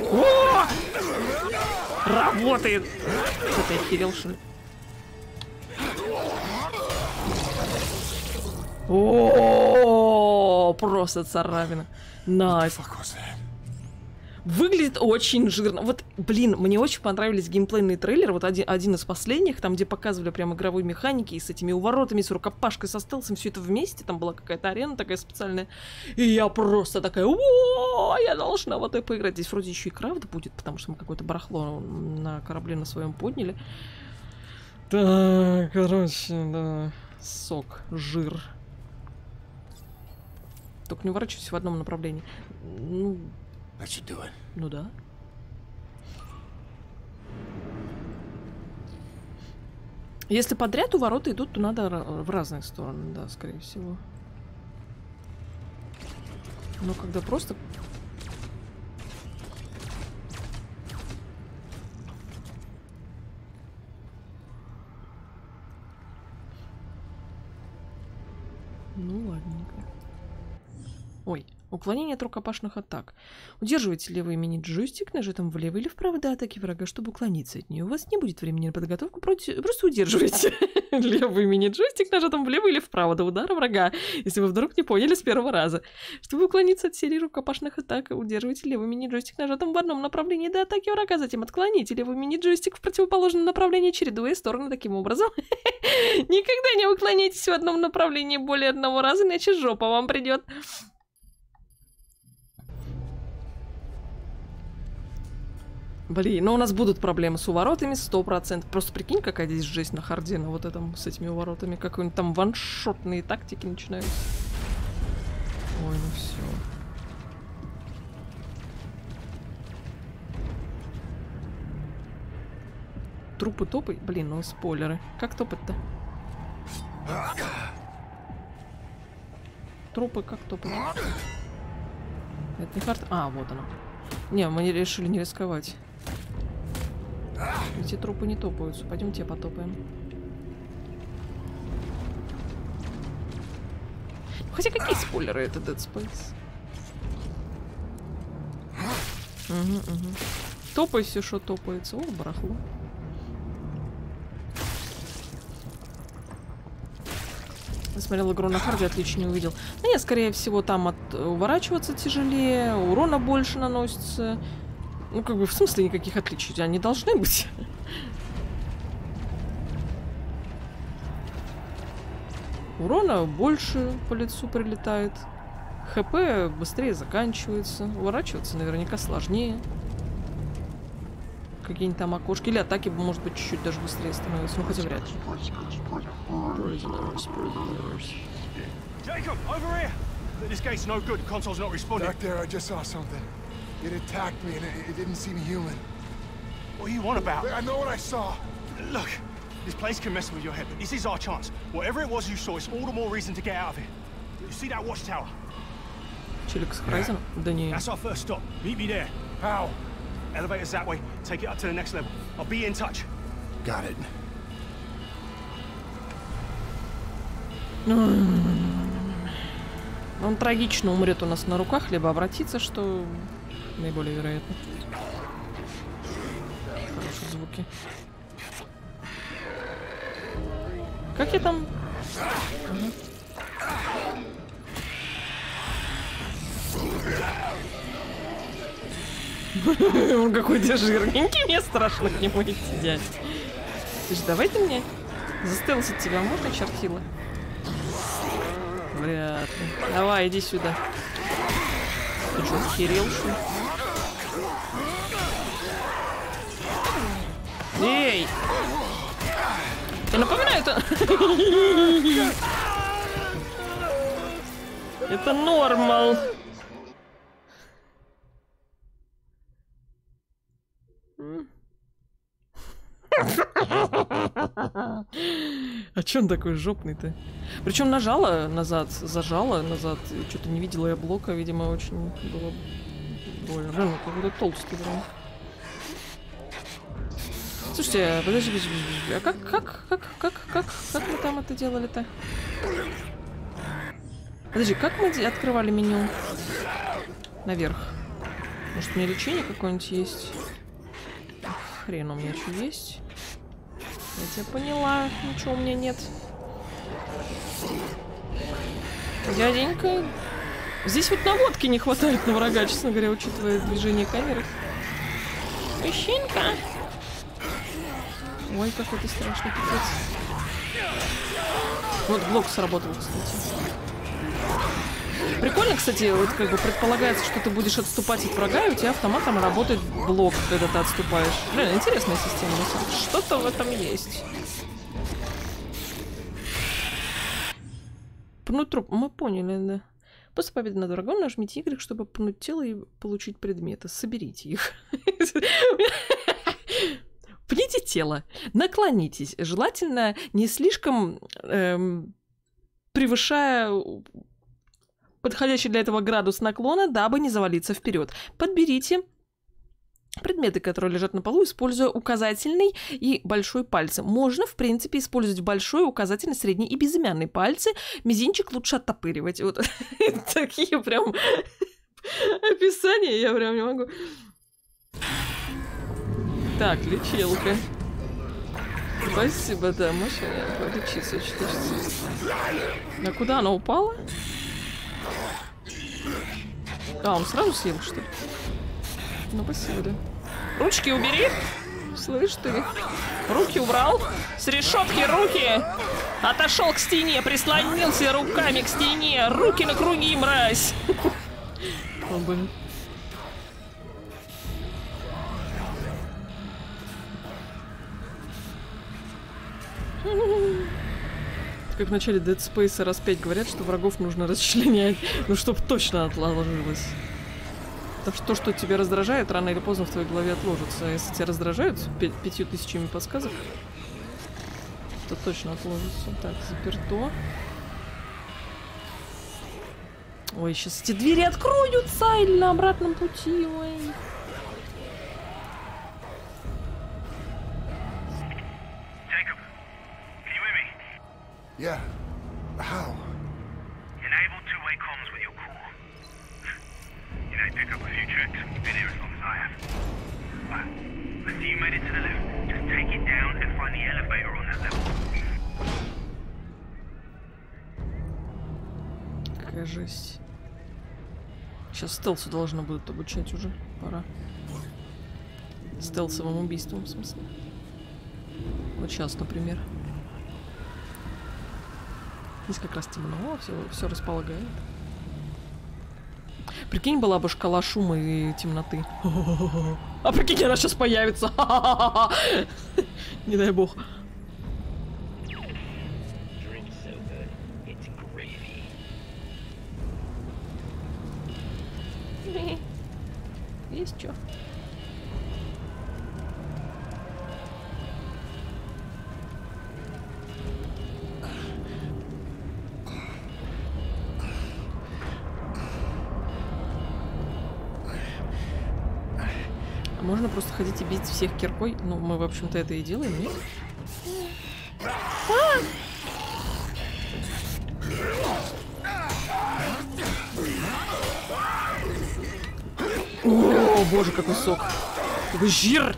Работает. Что ты охерел, что ли? О, просто царапина. Найс. Выглядит очень жирно. Вот, блин, мне очень понравились геймплейные трейлеры. Вот один из последних, там, где показывали прям игровые механики и с этими уворотами, с рукопашкой, со стелсом, все это вместе. Там была какая-то арена такая специальная. И я просто такая, о, я должна вот это поиграть. Здесь вроде еще и крафт будет, потому что мы какое-то барахло на корабле на своем подняли. Так, короче, да. Сок, жир. Только не уворачивайся в одном направлении. Ну да. Если подряд увороты идут, то надо в разные стороны, да, скорее всего. Но когда просто... Ну ладненько. Ой. Уклонение от рукопашных атак. Удерживайте левый мини-джойстик нажатым влево или вправо до атаки врага, чтобы уклониться от нее. У вас не будет времени на подготовку, просто удерживайте левый мини-джойстик нажатым влево или вправо до удара врага, если вы вдруг не поняли с первого раза. Чтобы уклониться от серии рукопашных атак, удерживайте левый мини-джойстик нажатым в одном направлении до атаки врага, затем отклоните левый мини-джойстик в противоположном направлении, чередуя стороны таким образом. Никогда не уклоняйтесь в одном направлении более одного раза, иначе жопа вам придет. Блин, ну у нас будут проблемы с уворотами 100%. Просто прикинь, какая здесь жесть на харде, на вот этом, с этими уворотами. Какие-нибудь там ваншотные тактики начинаются. Ой, ну все. Трупы топы? Блин, ну спойлеры. Как топать-то? Трупы как топать? Это не карта? А, вот она. Не, мы решили не рисковать. Эти трупы не топаются. Пойдемте потопаем. Хотя какие спойлеры это Dead Space? Угу. Топай все, что топается. О, барахло. Я смотрел игру на харде, отлично не увидел. Ну, нет, скорее всего, там уворачиваться тяжелее, урона больше наносится. Ну, как бы, в смысле никаких отличий? Они должны быть. Урона больше по лицу прилетает. ХП быстрее заканчивается. Уворачиваться наверняка сложнее. какие-нибудь там окошки. Или атаки, может быть, чуть-чуть даже быстрее становятся. Ну, хотя вряд ли. Jacob, over here! This gate's no good. The console's not responding. Back there, I just saw something. It attacked me and it didn't seem human. What are you on about? I know what I saw. Look, this place can mess with your head, but this is our chance. Whatever it was you saw, it's all the more reason to get out of here. You see that watchtower? Челик с Horizon? Да не. That's our first stop. Meet me there. How? Elevator's that way. Take it up to the next level. I'll be in touch. Got it. Он трагично умрет у нас на руках, либо обратится, что наиболее вероятно. Хорошие звуки. Как я там? Он какой-то жирненький, мне страшно к нему идти, дядь. Ты же давай ты мне застелсить тебя, можно, чертила? Вряд ли. Давай, иди сюда. Ты что, охерел, что ли? Эй! Я напоминаю, это... Это нормал. А чё он такой жопный-то? Причем нажала назад, зажала назад. Что-то не видела я блока, видимо, очень было больно. Блин, какой-то толстый прям. Слушайте, подожди, а как мы там это делали-то? Подожди, как мы открывали меню? Наверх. Может, у меня лечение какое-нибудь есть? Хрен у меня что есть? Я тебя поняла. Ничего у меня нет. Дяденька. Здесь вот наводки не хватает на врага, честно говоря, учитывая движение камеры. Мужчинка. Ой, какой ты страшный пипец. Вот блок сработал, кстати. Прикольно, кстати, вот как бы предполагается, что ты будешь отступать от врага, и у тебя автоматом работает блок, когда ты отступаешь. Блин, интересная система. Что-то в этом есть. Пнуть труп. Мы поняли, да. После победы над врагом нажмите Y, чтобы пнуть тело и получить предметы. Соберите их. Пните тело. Наклонитесь. Желательно не слишком превышая подходящий для этого градус наклона, дабы не завалиться вперед. Подберите предметы, которые лежат на полу, используя указательный и большой пальцы. Можно, в принципе, использовать большой, указательный, средний и безымянный пальцы. Мизинчик лучше оттопыривать. Вот такие прям описания, я прям не могу. Так, лечилка. Спасибо, да, Маша, полечиться очень хочется. А куда она упала? А, он сразу съел, что ли? Ну, спасибо, да. Ручки убери! Слышь ты? Руки убрал? С решетки руки! Отошел к стене, прислонился руками к стене! Руки на круги, мразь! О, блин. Как в начале Dead Space раз 5 говорят, что врагов нужно расчленять, ну чтоб точно отложилось. Так что то, что тебя раздражает, рано или поздно в твоей голове отложится. А если тебя раздражают 5000 подсказок, то точно отложится. Так, заперто. Ой, сейчас эти двери откроются или на обратном пути, ой. Yeah. How? Enable two-way comms with your core. You know, pick up a few tricks. You've been here as long as I have. Right. I see you made it to the lift. Just take it down and find the elevator on that level. Какая жесть. Сейчас стелсу должны будут обучать уже. Пора. Стелсовым убийством, в смысле. Вот сейчас, например. Здесь как раз темно, все располагает. Прикинь, была бы шкала шума и темноты. А прикинь, она сейчас появится. Не дай бог. Есть что? Можно просто ходить и бить всех киркой. Ну, мы, в общем-то, это и делаем, нет? О, боже, какой сок. Какой жир!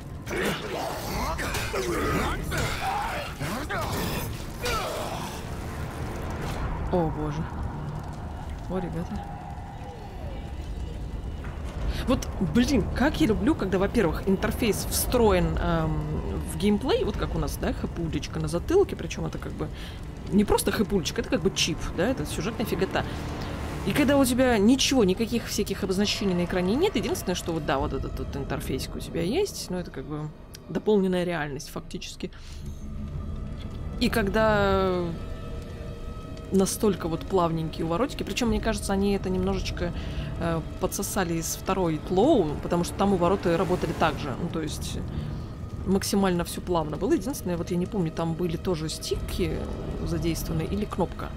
О, боже. О, ребята. Вот, блин, как я люблю, когда, во-первых, интерфейс встроен в геймплей, вот как у нас, да, хэпулечка на затылке, причем это как бы не просто хэпулечка, это как бы чип, да, это сюжетная фигота. И когда у тебя ничего, никаких всяких обозначений на экране нет, единственное, что вот, да, вот этот вот интерфейсик у тебя есть, но это как бы дополненная реальность фактически. И когда настолько вот плавненькие уворотики, причем, мне кажется, они это немножечко подсосали из второй Тлоу, потому что там увороты работали так же, ну, то есть максимально все плавно было. Единственное, вот я не помню, там были тоже стики задействованы или кнопка.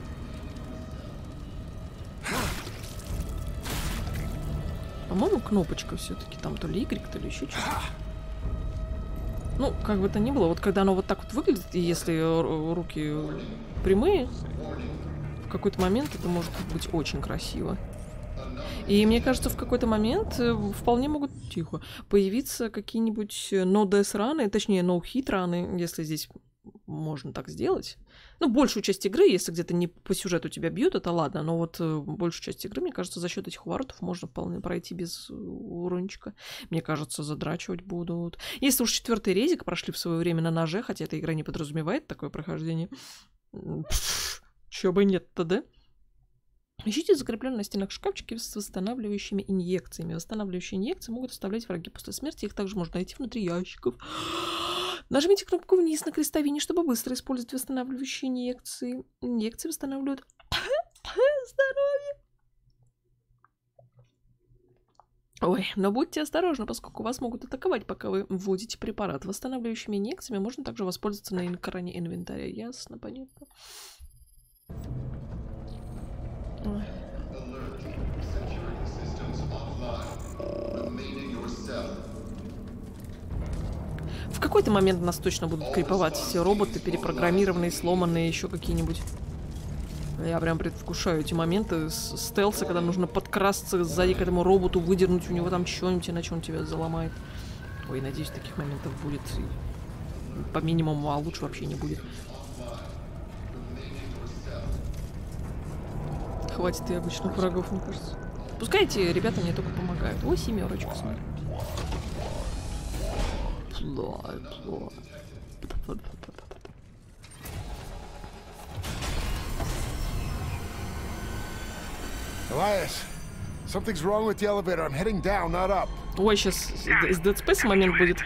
По-моему, кнопочка все-таки там то ли Y, то ли еще что-то. Ну, как бы то ни было, вот когда оно вот так вот выглядит, и если руки прямые, в какой-то момент это может быть очень красиво. И мне кажется, в какой-то момент вполне могут, тихо, появиться какие-нибудь no-death раны, точнее, no-hit раны, если здесь можно так сделать. Ну, большую часть игры, если где-то не по сюжету тебя бьют, это ладно, но вот большую часть игры, мне кажется, за счет этих уворотов можно вполне пройти без урончика. Мне кажется, задрачивать будут. Если уж 4-й резик прошли в свое время на ноже, хотя эта игра не подразумевает такое прохождение, чё бы нет-то, да? Ищите закрепленные на стенах шкафчики с восстанавливающими инъекциями. Восстанавливающие инъекции могут оставлять враги после смерти. Их также можно найти внутри ящиков. Нажмите кнопку вниз на крестовине, чтобы быстро использовать восстанавливающие инъекции. Инъекции восстанавливают здоровье. Ой, но будьте осторожны, поскольку вас могут атаковать, пока вы вводите препарат. Восстанавливающими инъекциями можно также воспользоваться на экране инвентаря. Ясно, понятно. Ой. В какой-то момент нас точно будут криповать все роботы, перепрограммированные, сломанные, еще какие-нибудь. Я прям предвкушаю эти моменты стелса, когда нужно подкрасться сзади к этому роботу, выдернуть у него там что-нибудь, иначе он тебя заломает. Ой, надеюсь, таких моментов будет по минимуму, а лучше вообще не будет. Хватит и обычных врагов, мне кажется. Пускай эти ребята мне только помогают. Ой, 7, смотри. Elias, something's wrong with the elevator. I'm heading down, not up. Ой, сейчас из Dead Space момент будет.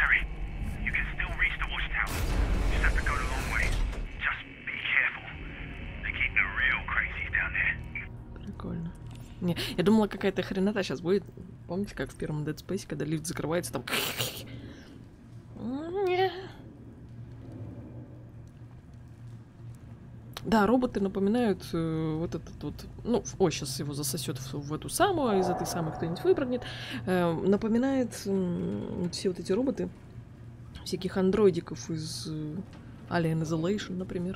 Прикольно. Не, я думала, какая-то хренота сейчас будет. Помните, как в первом Dead Space, когда лифт закрывается, там... Да, роботы напоминают вот этот вот... Ну, ой, сейчас его засосет в эту самую, из этой самой кто-нибудь выпрыгнет. Напоминает все вот эти роботы всяких андроидиков из Alien Isolation, например.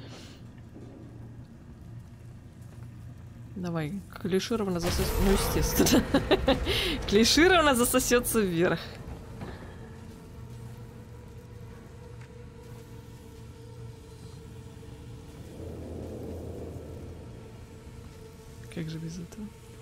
Давай, клишированно засосется... Ну, естественно. Клишированно засосется вверх. Как же без этого?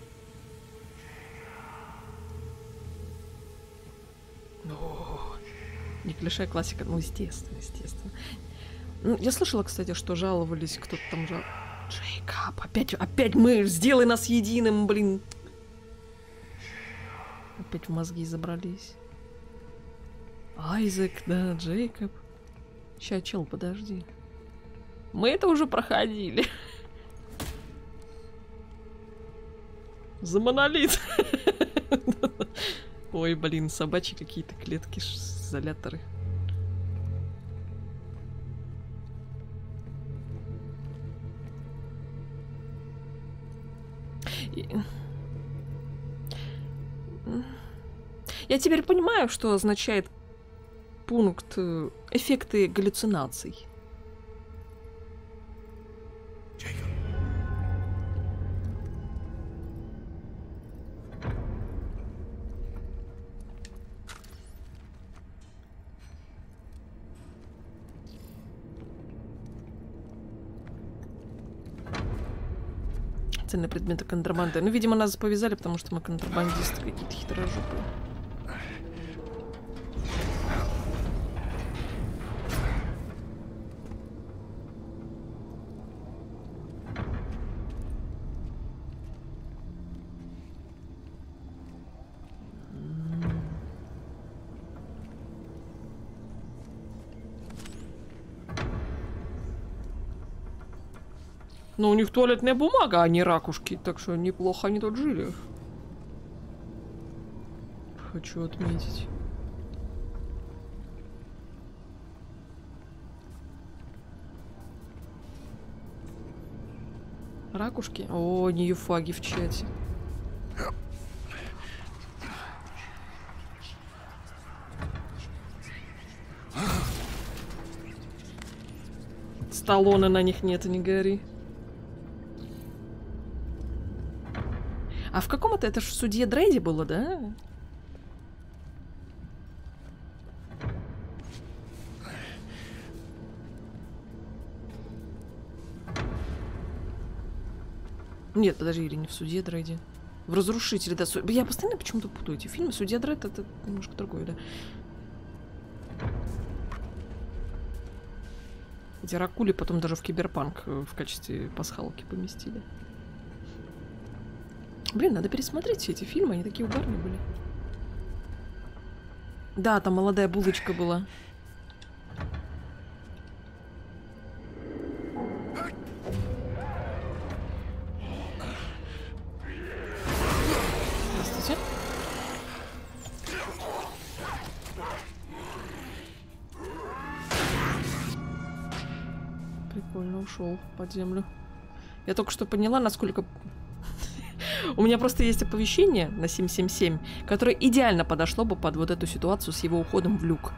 О, не клише, а классика. Ну, естественно, естественно. Ну, я слышала, кстати, что жаловались, кто-то там Джейкоб, опять мы, сделай нас единым, блин. Опять в мозги забрались. Айзек, да, Джейкоб. Ща, чел, подожди. Мы это уже проходили. За монолит. Ой, блин, собачьи какие-то клетки, изоляторы. Я теперь понимаю, что означает пункт эффекты галлюцинаций. Ценные предметы контрабанды. Ну, видимо, нас повязали, потому что мы контрабандисты какие-то хитрожопые. Но у них туалетная бумага, а не ракушки, так что неплохо они тут жили. Хочу отметить. Ракушки? О, не юфаги в чате. Сталлоне на них нет, не гори. А в каком это ж в Судье Дредде было, да? Нет, подожди, или не в Судье Дредде. В Разрушителе, да. Я постоянно почему-то путаю эти фильмы. Судья Дред это немножко другое, да. Эти ракули потом даже в Киберпанк в качестве пасхалки поместили. Блин, надо пересмотреть все эти фильмы, они такие угарные были. Да, там молодая булочка была. Здравствуйте. Прикольно, ушел под землю. Я только что поняла, насколько... У меня просто есть оповещение на 777, которое идеально подошло бы под вот эту ситуацию с его уходом в люк.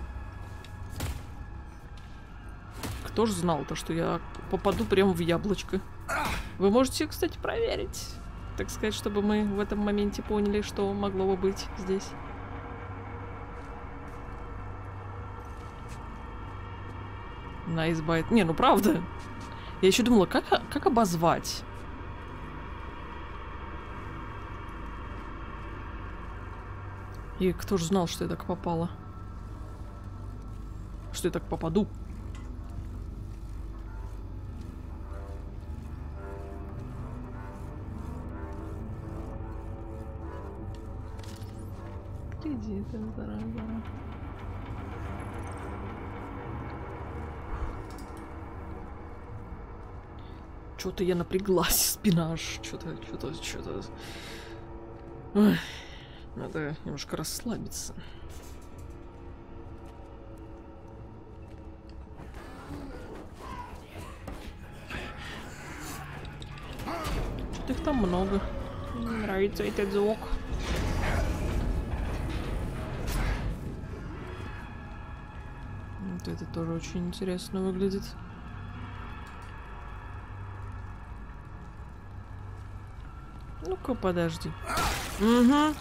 Кто ж знал-то, что я попаду прямо в яблочко? Вы можете, кстати, проверить. Так сказать, чтобы мы в этом моменте поняли, что могло бы быть здесь. Nice bite. Не, ну правда. Я еще думала, как обозвать? И кто же знал, что я так попала? Что я так попаду? Иди ты, зараза. Что-то я напряглась, спина аж, что-то. Надо немножко расслабиться. Что-то их там много. Мне нравится этот звук. Вот это тоже очень интересно выглядит. Ну-ка, подожди. Угу.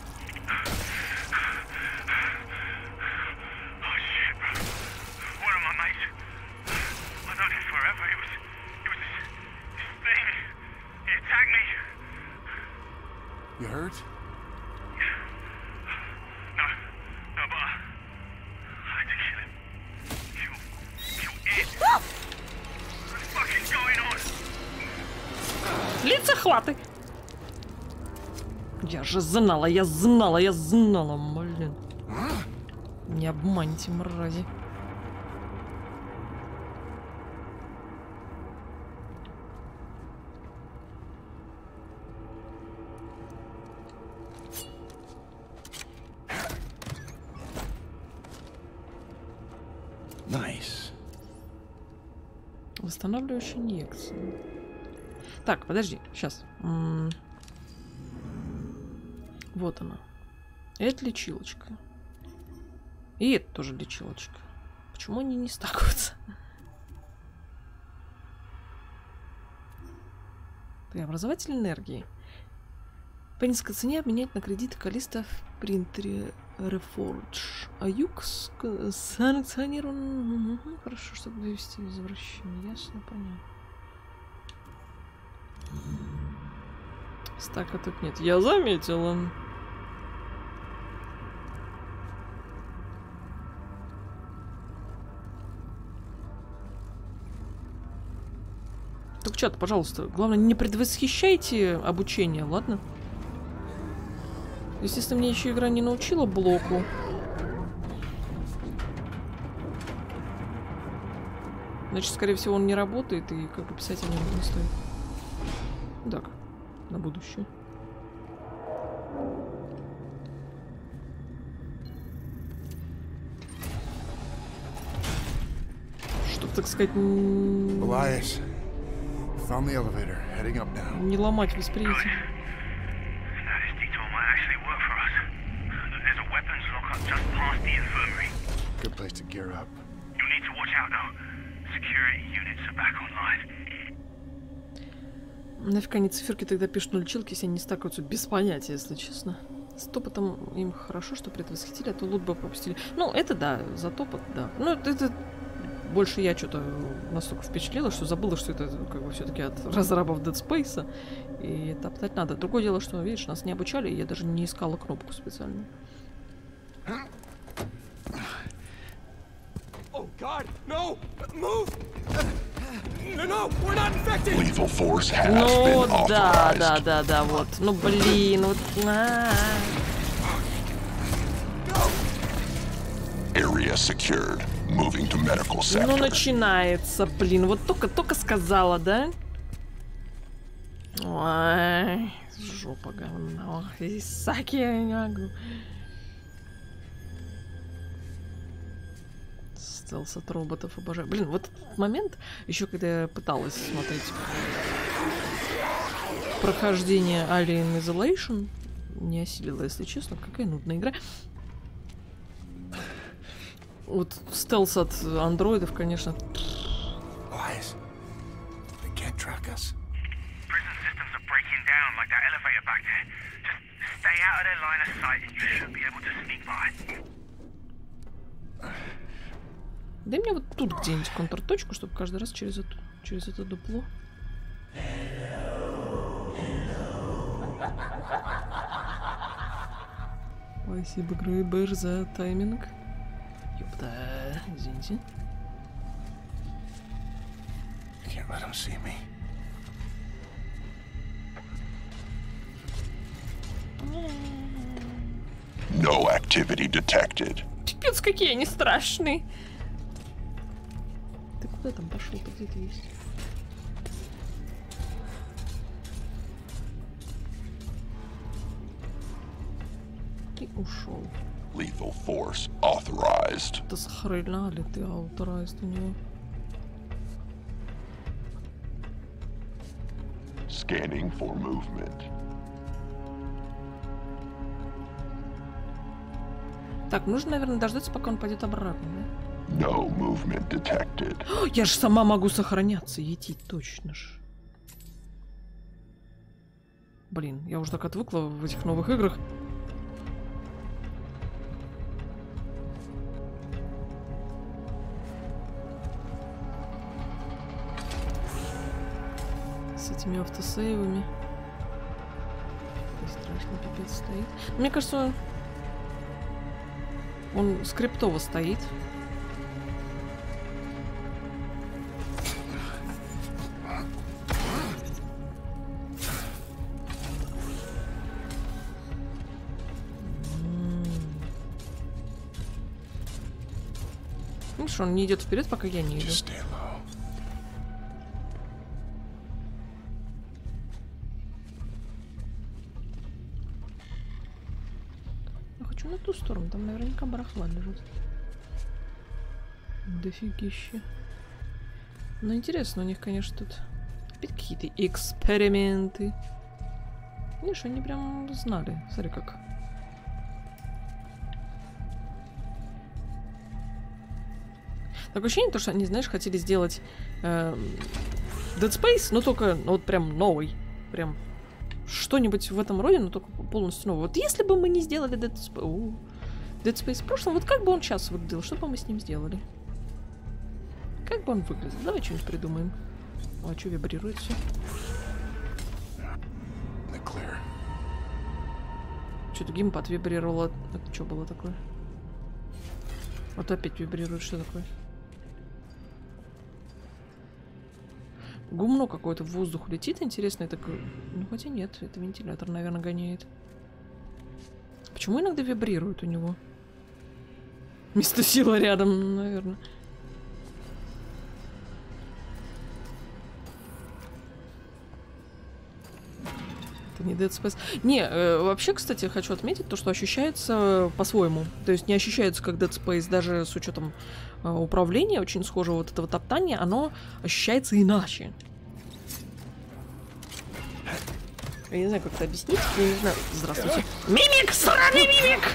You hurt? No, but I had to kill him. Kill it. What the fuck is going on? Лицехваты. Я же знала, блин. Не обманьте, мрази. Nice. Восстанавливающая инъекция. Так, подожди, сейчас. Вот она. Это лечилочка. И это тоже лечилочка. Почему они не стакаются? Преобразователь энергии. По низкой цене обменять на кредиты Калиста в принтере Reforge. А Юкс санкционирован. Хорошо, чтобы довести возвращение. Ясно, понятно. Стака тут нет. Я заметила. Так, чат, пожалуйста, главное, не предвосхищайте обучение, ладно? Естественно, мне еще игра не научила блоку. Значит, скорее всего, он не работает, и как бы писать о нем не стоит. Так, на будущее. Чтоб, так сказать, Elias, found the elevator, heading up now. Не ломать восприятие. Good place to gear up. You need to watch out though. Security units are back online. Нафиг они циферки тогда пишут на лечилке, если они не стакаются, без понятия, если честно. С топотом им хорошо, что предвосхитили, а то лут бы пропустили. Ну, это да, за топот, да. Ну, это больше я что-то настолько впечатлила, что забыла, что это как бы все-таки от разрабов Dead Space. И топтать надо. Другое дело, что, видишь, нас не обучали, и я даже не искала кнопку специально. Oh God, no! Move! No, we're not infected! Lethal force has been authorized. Да, вот. Ну, блин, вот. Area secured. Moving to medical sector. Ну, начинается, блин. Вот только сказала, да? Ой, жопа говно. Исаки, я не могу. Стелс от роботов обожаю. Блин, вот этот момент, еще когда я пыталась смотреть прохождение Alien Isolation, не осилила, если честно. Какая нудная игра. Вот стелс от андроидов, конечно. Elias, they can't track us. Prison systems are breaking down like that elevator back there. Just stay out of their line of sight and you should be able to sneak by. Дай мне вот тут где-нибудь контрточку, чтобы каждый раз через это дупло. Спасибо, Грейбер, за тайминг. Ёпта, извините. Can't let him see me. No activity detected. Пипец, какие они страшные. Ты куда там пошел-то? Где ты есть? Ты ушел. Lethal force authorized. Да схрена ли ты authorized у него? Scanning for movement. Так, нужно, наверное, дождаться, пока он пойдет обратно, да? No movement detected. Я же сама могу сохраняться, идти, точно ж. Блин, я уже так отвыкла в этих новых играх. С этими автосейвами. Страшно, пипец стоит. Мне кажется, он скриптово стоит. Хорошо, он не идет вперед, пока я не иду. Я хочу на ту сторону, там наверняка барахла лежит. Дофигища. Ну, интересно, у них, конечно, тут опять какие-то эксперименты. Видишь, они прям знали. Смотри, как. Такое ощущение, что они, знаешь, хотели сделать Dead Space, но только вот прям новый. Прям что-нибудь в этом роде, но только полностью новый. Вот если бы мы не сделали Dead Space в прошлом, вот как бы он сейчас выглядел? Что бы мы с ним сделали? Как бы он выглядел? Давай что-нибудь придумаем. А что вибрирует все? Что-то геймпад вибрировало. Это что было такое? Вот опять вибрирует. Что такое? Гумно какое-то в воздух летит. Интересно, это... Ну, хотя нет, это вентилятор, наверное, гоняет. Почему иногда вибрирует у него? Место силы рядом, наверное. Не Dead Space. Не, вообще, кстати, хочу отметить то, что ощущается по-своему. То есть не ощущается как Dead Space, даже с учетом управления, очень схожего вот этого топтания, оно ощущается иначе. Я не знаю, как это объяснить. Я не знаю. Здравствуйте. Мимик! Сраный мимик!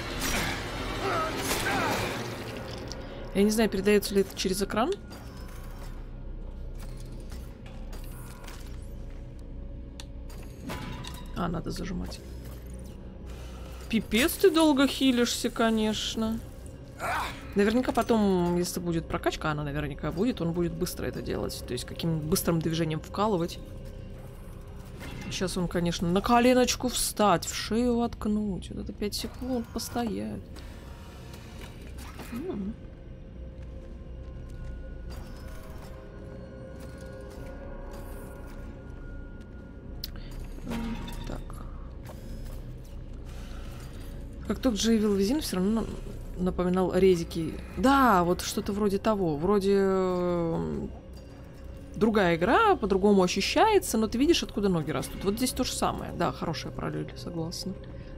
Я не знаю, передается ли это через экран. А, надо зажимать. Пипец ты долго хилишься, конечно. Наверняка потом, если будет прокачка, она наверняка будет, он будет быстро это делать. То есть каким быстрым движением вкалывать. Сейчас он, конечно, на коленочку встать, в шею воткнуть. Вот это 5 секунд постоять. Так. Как только Джейвил Визин все равно напоминал резики. Да, вот что-то вроде того. Вроде другая игра, по-другому ощущается, но ты видишь, откуда ноги растут. Вот здесь то же самое. Да, хорошая параллель, согласна.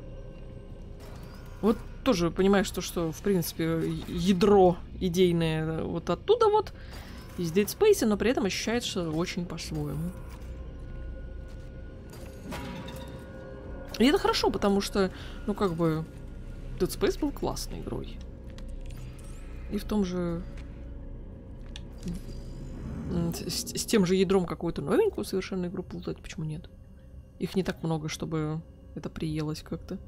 Вот тоже понимаешь, что в принципе, ядро идейное вот оттуда вот, из Dead Space, но при этом ощущается очень по-своему. И это хорошо, потому что, ну, как бы, Dead Space был классной игрой. И в том же... С тем же ядром какую-то новенькую совершенно игру плутать, почему нет? Их не так много, чтобы это приелось как-то.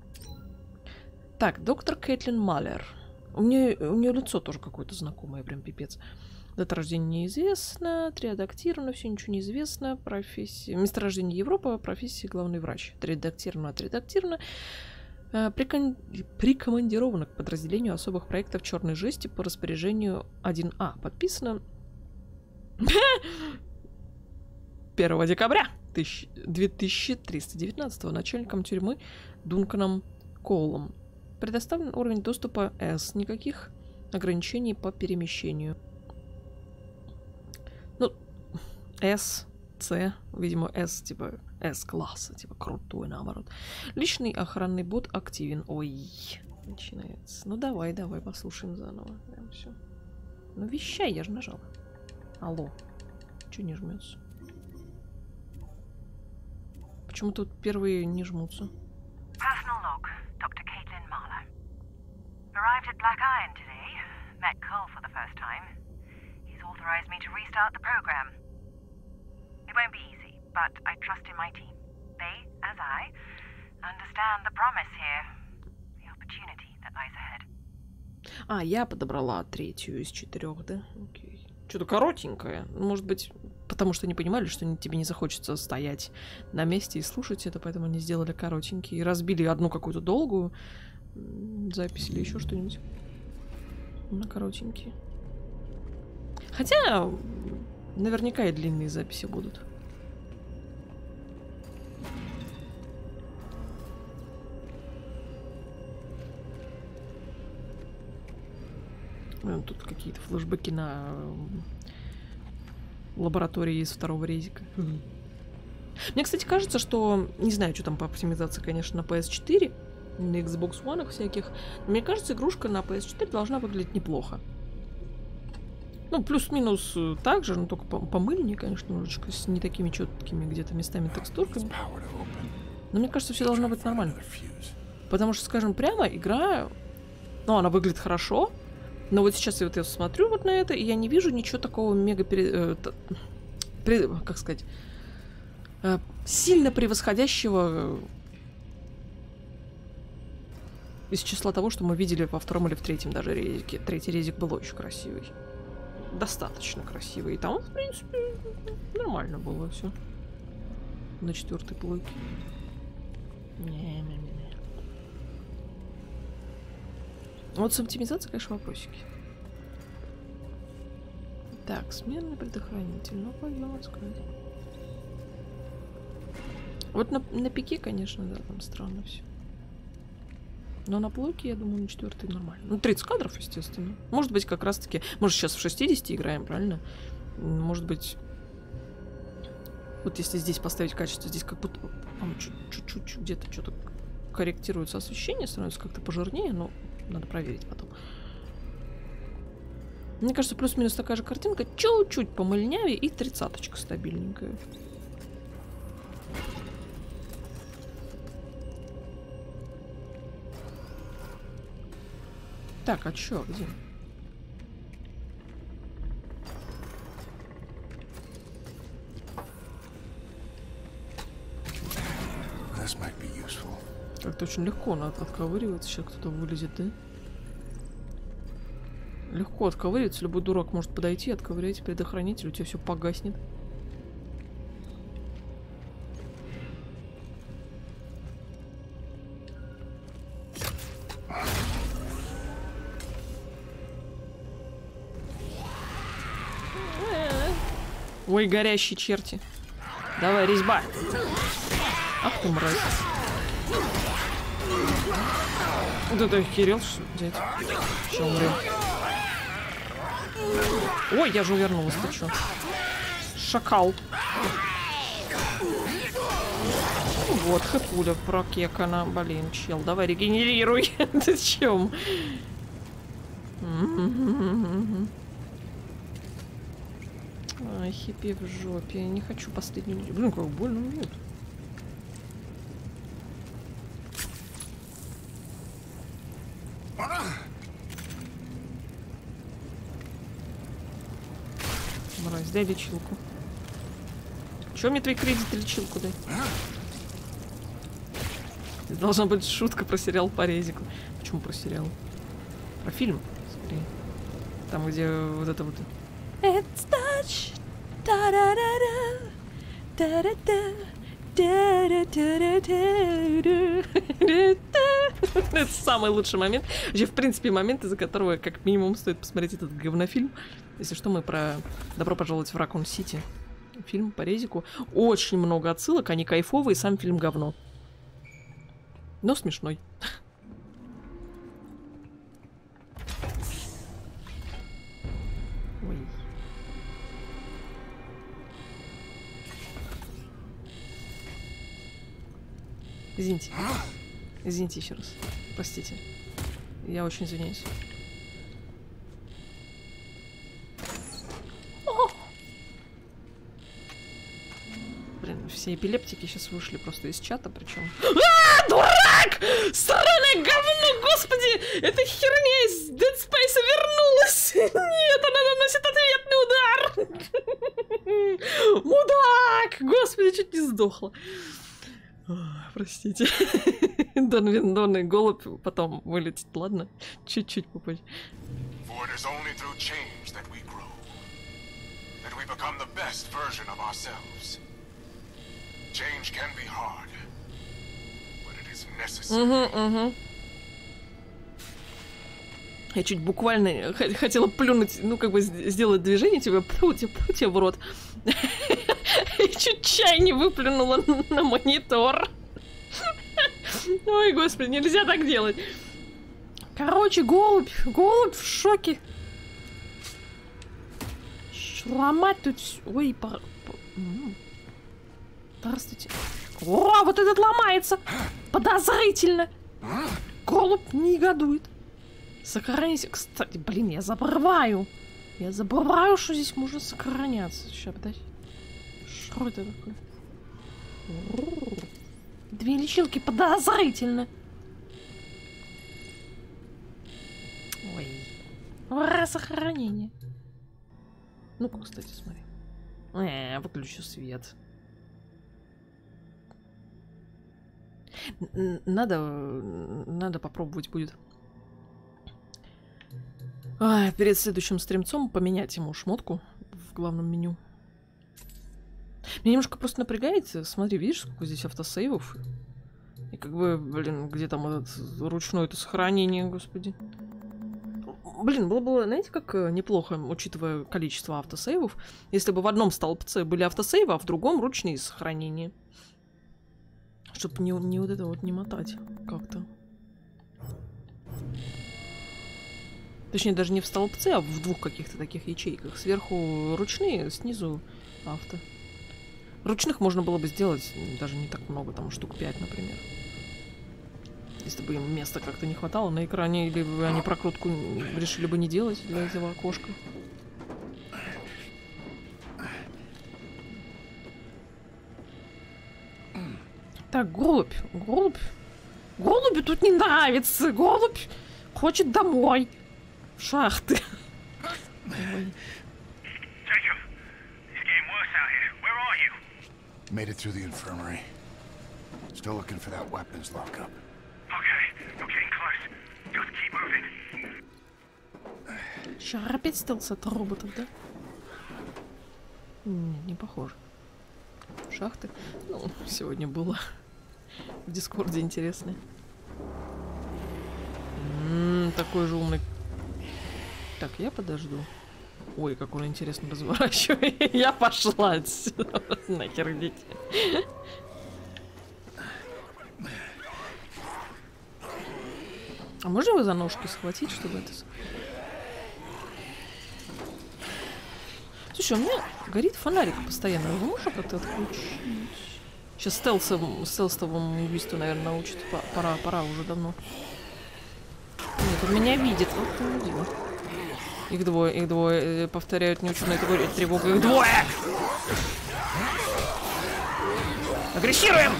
Так, доктор Кейтлин Маллер. У нее лицо тоже какое-то знакомое, прям пипец. Дата рождения неизвестна, отредактировано, все ничего не известно. Профессия... Месторождение Европа, профессия главный врач. Отредактировано. Прикомандировано к подразделению особых проектов черной жести по распоряжению 1А. Подписано 1 декабря 2319 начальником тюрьмы Дунканом Коулом. Предоставлен уровень доступа S. Никаких ограничений по перемещению. Ну, S, C, видимо, S, типа S-класса, типа крутой, наоборот. Личный охранный бот активен. Ой, начинается. Ну, давай, послушаем заново. Прям все. Ну, вещай, я же нажала. Алло. Чего не жмется? Почему тут первые не жмутся? Personal log, Dr. Caitlin Marler. Arrived at Black Iron today. Met Cole for the first time. He's authorized me to restart the program. It won't be easy, but I trust in my team. They, as I, understand the promise here. The opportunity that lies ahead. А, я подобрала 3-ю из 4, да? Окей. Что-то коротенькое. Может быть, потому что не понимали, что тебе не захочется стоять на месте и слушать это, поэтому они сделали коротенькие. И разбили одну какую-то долгую запись или еще что-нибудь на коротенькие. Хотя, наверняка и длинные записи будут. Тут какие-то флешбеки на лаборатории из второго резика. Мне, кстати, кажется, что... Не знаю, что там по оптимизации, конечно, на PS4, на Xbox One всяких. Но мне кажется, игрушка на PS4 должна выглядеть неплохо. Ну, плюс-минус так же, но только помыльнее, конечно, немножечко, с не такими четкими где-то местами текстурками. Но мне кажется, все должно быть нормально. Потому что, скажем прямо, игра... Ну, она выглядит хорошо, но вот сейчас я смотрю вот на это, и я не вижу ничего такого мега... как сказать... сильно превосходящего из числа того, что мы видели во втором или в третьем даже резике. Третий резик был очень красивый. Достаточно красивый. И там, в принципе, нормально было все. На четвертой плойке. Не-не-не. Вот с оптимизацией, конечно, вопросики. Так, сменный предохранитель. Ну, пойдем открыть. Вот на пике, конечно, да, там странно все. Но на плойке, я думаю, на четвертой нормально. Ну, 30 кадров, естественно. Может быть, как раз-таки... Может, сейчас в 60 играем, правильно? Может быть... Вот если здесь поставить качество, здесь как будто... Чуть-чуть где-то что-то корректируется освещение, становится как-то пожирнее, но надо проверить потом. Мне кажется, плюс-минус такая же картинка, чуть-чуть помыльнявее и 30-очка стабильненькая. Так, а чё, где? Как-то очень легко она отковыривается. Сейчас кто-то вылезет, да? Легко отковыривается. Любой дурак может подойти, отковырять предохранитель, у тебя все погаснет. Ой, горящие черти. Давай, резьба. Ах ты, мразь. Вот это Кирилл, дядь. Че, умрем? Ой, я же увернулась, ты чё? Шакал. Вот, хэпуля прокекана. Блин, чел, давай регенерируй. Ты чем? Ай, хиппи в жопе. Я не хочу последнюю... Блин, как больно нет. Мразь, дай лечилку. Чё мне твои кредиты лечилку дай? Должна быть шутка про сериал по резику. Почему про сериал? Про фильм, скорее. Там, где вот это вот... It's touch. Это самый лучший момент. Вообще, в принципе, момент, из-за которого, как минимум, стоит посмотреть этот говнофильм. Если что, мы про «Добро пожаловать в Ракун-Сити». Фильм по резику. Очень много отсылок, они кайфовые, сам фильм говно. Но смешной. Ой. Извините. Извините еще раз. Простите. Я очень извиняюсь. Блин, все эпилептики сейчас вышли просто из чата, причем. А, дурак! Сраное говно, господи! Эта херня из Dead Space вернулась! Нет, она наносит ответный удар! Мудак! Господи, чуть не сдохла. Простите. Дон Виндон и голубь потом вылетит, ладно? Чуть-чуть попозже. Угу. Я чуть буквально хотела плюнуть, ну как бы сделать движение, тебе плю тебе в рот. И чуть чай не выплюнула на монитор. Ой, господи, нельзя так делать. Короче, голубь в шоке. Что ломать тут? Ой, здравствуйте. О, вот этот ломается! Подозрительно! Голубь негодует. Сохранись. Кстати, блин, я забываю. Я забываю, что здесь можно сохраняться. Сейчас, подожди. Что это такое? Две лечилки подозрительно. Ой. Ура, сохранение. Ну-ка, кстати, смотри. Выключу свет. Надо попробовать будет. Перед следующим стримцом поменять ему шмотку в главном меню. Меня немножко просто напрягает. Смотри, видишь, сколько здесь автосейвов? И как бы, блин, где там этот ручное это сохранение, господи. Блин, было бы, знаете, как неплохо, учитывая количество автосейвов, если бы в одном столбце были автосейвы, а в другом ручные сохранения. Чтоб не вот это вот не мотать как-то. Точнее, даже не в столбце, а в двух каких-то таких ячейках. Сверху ручные, снизу авто. Ручных можно было бы сделать даже не так много, там штук 5, например. Если бы им места как-то не хватало на экране, или бы они прокрутку решили бы не делать для этого окошка. Так, голубь. Голубю тут не нравится. Голубь хочет домой. Шахты. Made it through the infirmary. Still looking for that weapons lockup. Okay, you're getting close. Just keep moving. Сейчас опять стелс от роботов, да? Нет, не похоже. Шахты. Ну, сегодня было в Дискорде интересно. Такой же умный. Так, я подожду. Ой, как он интересно разворачивает. Я пошла отсюда. Нахер идите. А можно его за ножки схватить, чтобы это... Слушай, у меня горит фонарик постоянно. Его можно как-то отключить? Сейчас стелсовому убийству, наверное, научат. Пора уже давно. Нет, он меня видит. Вот это дело. Их двое. Повторяют неученые тревогу. Их двое! Агрессируем!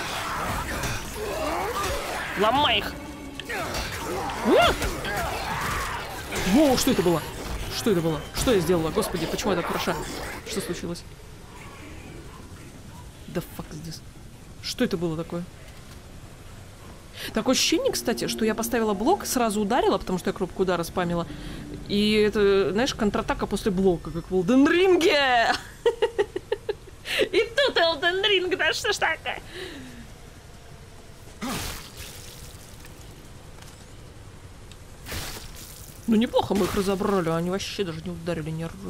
Ломай их! Воу, что это было? Что это было? Что я сделала? Господи, почему я так хороша? Что случилось? Да fuck здесь. Что это было такое? Такое ощущение, кстати, что я поставила блок, сразу ударила, потому что я кнопку удара спамила. И это, знаешь, контратака после блока, как в Elden Ring. И тут Elden Ring, да что ж такое? Ну неплохо мы их разобрали, они вообще даже не ударили ни разу.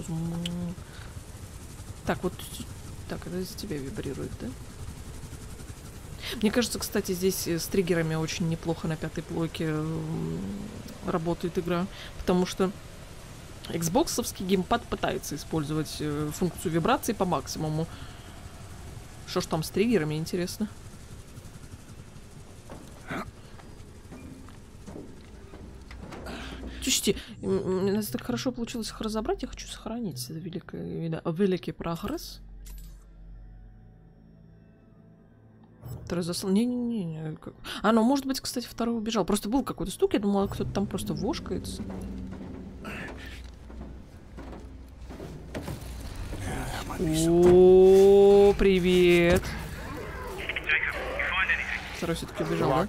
Так, вот... Так, это из-за тебя вибрирует, да? Мне кажется, кстати, здесь с триггерами очень неплохо на пятой плойке работает игра, потому что Xbox-овский геймпад пытается использовать функцию вибрации по максимуму. Что ж там с триггерами, интересно? Слушайте, у нас так хорошо получилось их разобрать, я хочу сохранить. Это великий прогресс. Второй заслон. Не-не-не. А, ну, может быть, кстати, второй убежал. Просто был какой-то стук, я думала, кто-то там просто вошкается. О, привет. Второй все-таки убежал, да?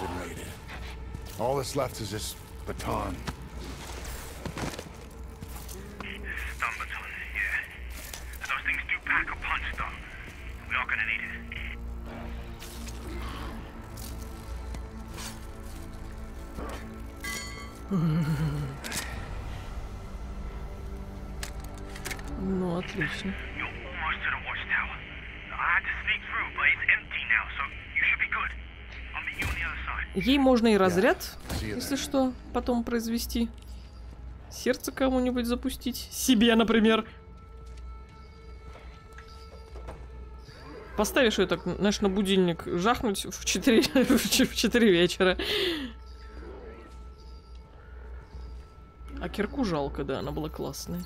Ну, отлично. Ей можно и разряд, если что, потом произвести. Сердце кому-нибудь запустить. Себе, например. Поставишь ее так, знаешь, на будильник, жахнуть в 4 вечера. А кирку жалко, да, она была классная.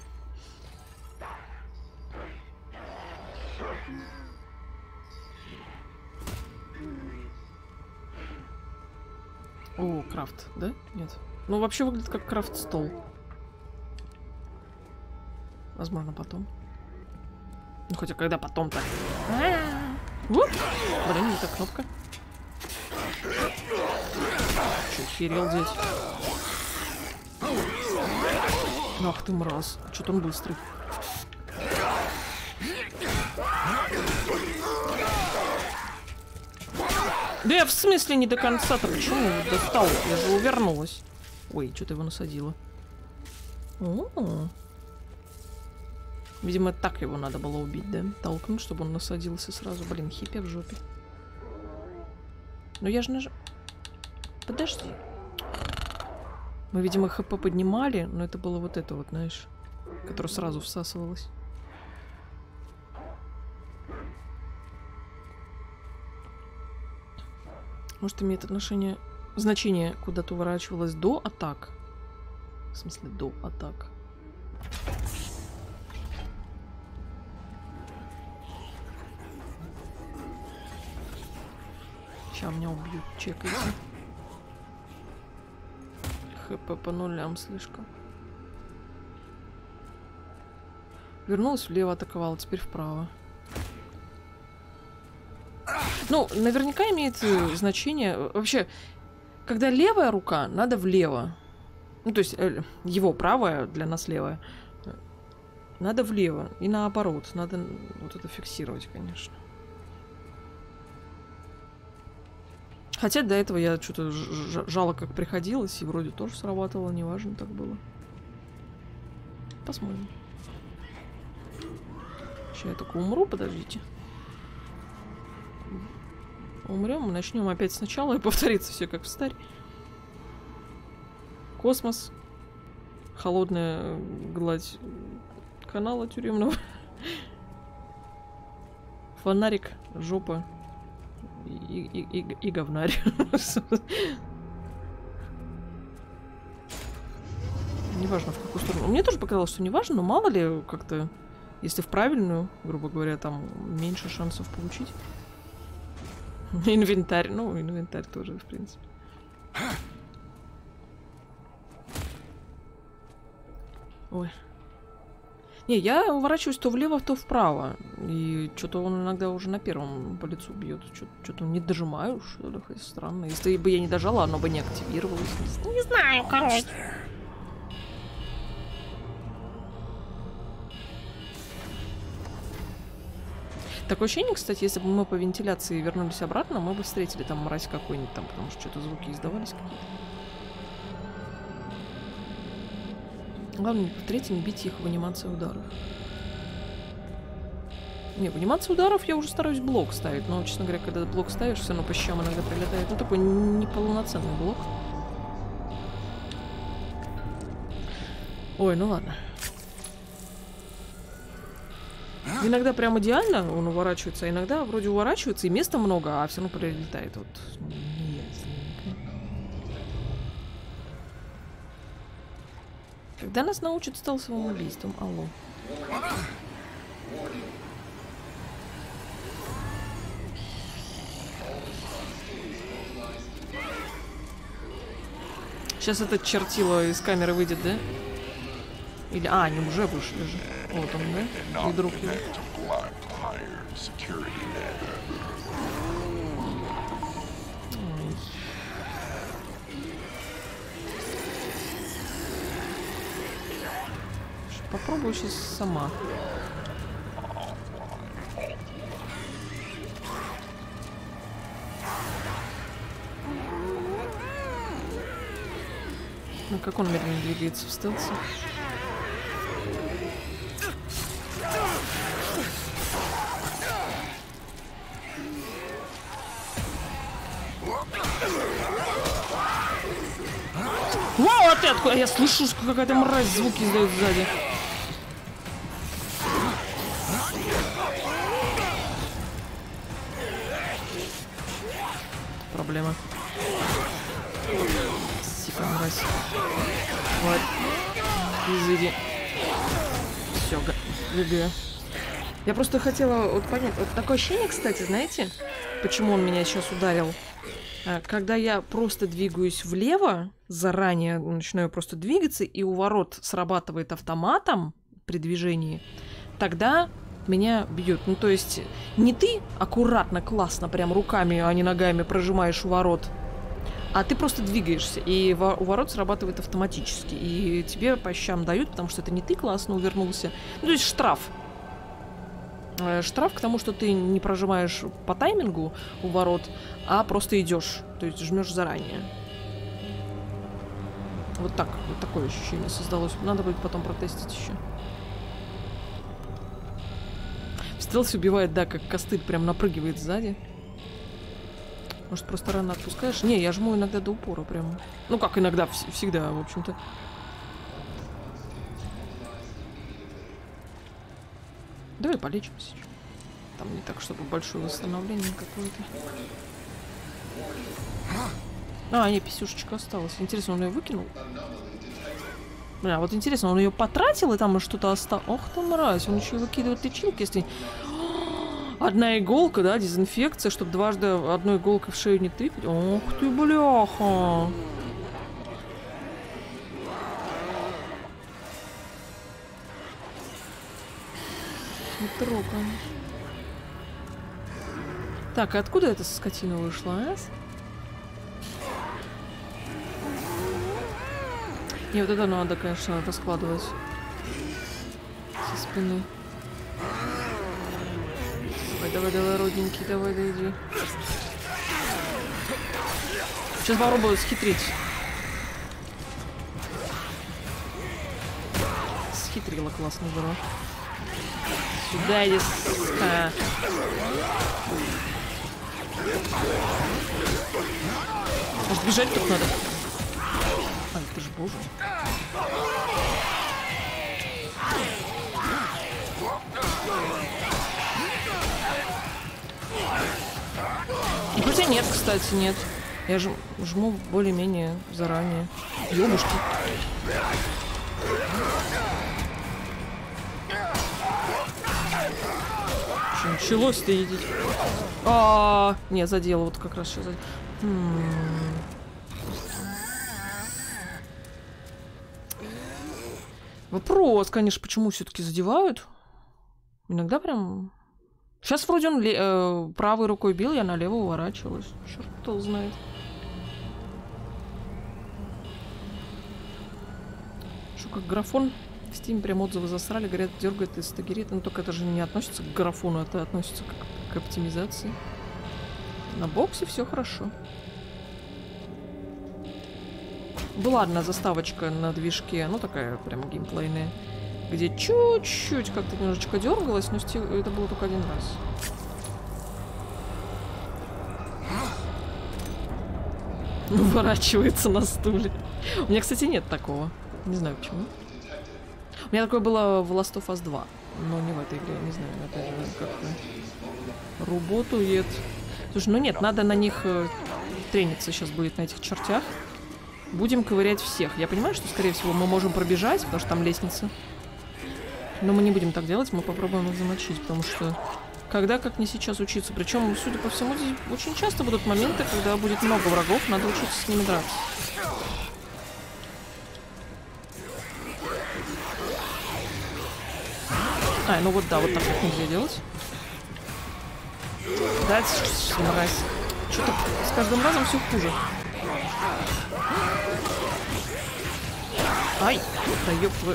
О, крафт, да? Нет. Ну, вообще выглядит как крафт-стол. Возможно, потом. Ну, хотя когда потом-то. Блин, не та кнопка. Че, херел здесь? Ах ты, мразь. Что-то он быстрый. Да я в смысле не до конца-то. Почему достал? Я же увернулась. Ой, что-то его насадило. О-о-о. Видимо, так его надо было убить, да? Толкнуть, чтобы он насадился сразу. Блин, хиппи в жопе. Но я же Подожди. Мы, видимо, ХП поднимали, но это было вот это вот, знаешь, которое сразу всасывалось. Может, имеет отношение... Значение куда-то уворачивалось до атак. В смысле, до атак. Сейчас меня убьют, чекайте. ХП по нулям слишком. Вернулась влево, атаковала, теперь вправо. Ну, наверняка имеет значение... Вообще, когда левая рука, надо влево. Ну, то есть, его правая, для нас левая. Надо влево. И наоборот. Надо вот это фиксировать, конечно. Хотя до этого я что-то жало как приходилось, и вроде тоже срабатывало, неважно, так было. Посмотрим. Сейчас я только умру, подождите. Умрем, мы начнем опять сначала и повторится все как в старе. Космос. Холодная гладь канала тюремного. Фонарик, жопа. И говнарь. Неважно, в какую сторону. Мне тоже показалось, что неважно, но мало ли, как-то, если в правильную, грубо говоря, там меньше шансов получить. Инвентарь. Ну, инвентарь тоже, в принципе. Ой. Не, я уворачиваюсь то влево, то вправо. И что-то он иногда уже на первом по лицу бьет. Что-то не дожимаю, что ли, хоть странно. Если бы я не дожала, оно бы не активировалось. Не знаю, короче. Такое ощущение, кстати, если бы мы по вентиляции вернулись обратно, мы бы встретили там мразь какой-нибудь там, потому что что-то звуки издавались какие-то. Главное, не повторять и не бить их в анимации ударов. Не, в анимации ударов я уже стараюсь блок ставить, но, честно говоря, когда блок ставишь, все равно по щам иногда прилетает. Ну, такой неполноценный блок. Ой, ну ладно. Иногда прям идеально он уворачивается, а иногда вроде уворачивается, и места много, а все равно прилетает. Вот. Когда нас научат стелсовым убийствам? Алло. Сейчас этот чертило из камеры выйдет, да? Или... А, они уже вышли же. Вот он, да? И друг его. Попробую сейчас сама. Ну, как он медленно двигается в стелсе. Вау, а ты откуда? Я слышу, какая-то мразь звуки издает сзади. проблема. Сика, мразь. Вот. Изыди. Все, ГГ. Я просто хотела вот понять. Вот такое ощущение, кстати, знаете, почему он меня сейчас ударил? Когда я просто двигаюсь влево, заранее начинаю просто двигаться, и у ворот срабатывает автоматом при движении, тогда меня бьют. Ну, то есть не ты аккуратно, классно, прям руками, а не ногами прожимаешь у ворот, а ты просто двигаешься, и у ворот срабатывает автоматически. И тебе по щам дают, потому что это не ты классно увернулся. Ну, то есть штраф. Штраф к тому, что ты не прожимаешь по таймингу у ворот, а просто идешь. То есть жмешь заранее. Вот так. Вот такое ощущение создалось. Надо будет потом протестить еще. В стелсе убивает, да, как костыль прям напрыгивает сзади. Может, просто рано отпускаешь? Не, я жму иногда до упора прям. Ну, как иногда, всегда, в общем-то. Давай полечимся. Там не так, чтобы большое восстановление какое-то. А, не, писюшечка осталась. Интересно, он ее выкинул? Бля, вот интересно, он ее потратил и там что-то осталось? Ох ты, мразь, он еще и выкидывает лечилки, если... Одна иголка, да, дезинфекция, чтобы дважды одной иголкой в шею не тыкать. Ох ты, бляха. Хитро, конечно. Так, и откуда эта скотина вышла, а? Не, вот это надо, конечно, раскладывать со спины. Давай, родненький, давай, иди. Сейчас попробую схитрить. Схитрила классно, здорово. Сюда иди, сука. Может, бежать тут надо? А, ты ж боже. И хотя нет, кстати, нет. Я жму более-менее заранее. Ёбушки. Что началось-то, едить? Не, задела, вот как раз сейчас. Вопрос, конечно, почему все-таки задевают? Иногда прям... Сейчас вроде он правой рукой бил, я налево уворачивалась. Черт кто знает. Что, как графон? В Steam прям отзывы засрали, говорят, дергает из стагерит. Но только это же не относится к графону, это относится к оптимизации. На боксе все хорошо. Была одна заставочка на движке, ну такая прям геймплейная, где чуть-чуть как-то немножечко дергалась, но это было только один раз. Уворачивается на стуле. У меня, кстати, нет такого. Не знаю почему. У меня такое было в Last of Us 2, но не в этой игре, не знаю, опять же, как-то работает. Слушай, ну нет, надо на них трениться сейчас будет, на этих чертях. Будем ковырять всех. Я понимаю, что, скорее всего, мы можем пробежать, потому что там лестница. Но мы не будем так делать, мы попробуем их замочить, потому что когда, как не сейчас учиться. Причем, судя по всему, здесь очень часто будут моменты, когда будет много врагов, надо учиться с ними драться. Ну вот да, вот так вот нельзя делать. Да, мразь. Что-то с каждым разом все хуже. Ай, да ёб твою.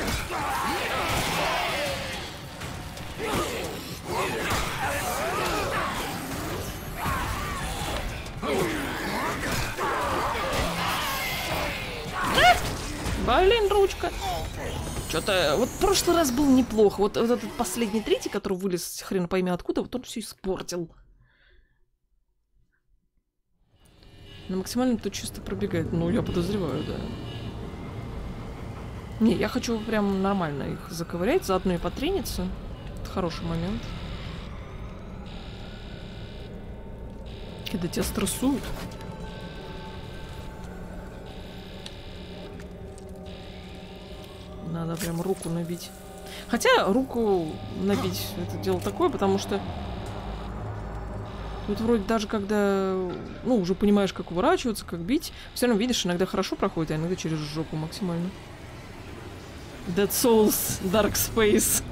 Блин, ручка. Что-то вот в прошлый раз был неплохо. Вот этот последний третий, который вылез хрен пойми откуда, вот он все испортил. На максимальном тут чисто пробегает. Ну, я подозреваю, да. Не, я хочу прям нормально их заковырять, заодно и потрениться. Это хороший момент. Когда тебя стрессуют. Надо прям руку набить. Хотя руку набить это дело такое, потому что тут вроде даже когда, ну, уже понимаешь, как уворачиваться, как бить, все равно видишь, иногда хорошо проходит, а иногда через жопу максимально. Dead Souls, Dark Space.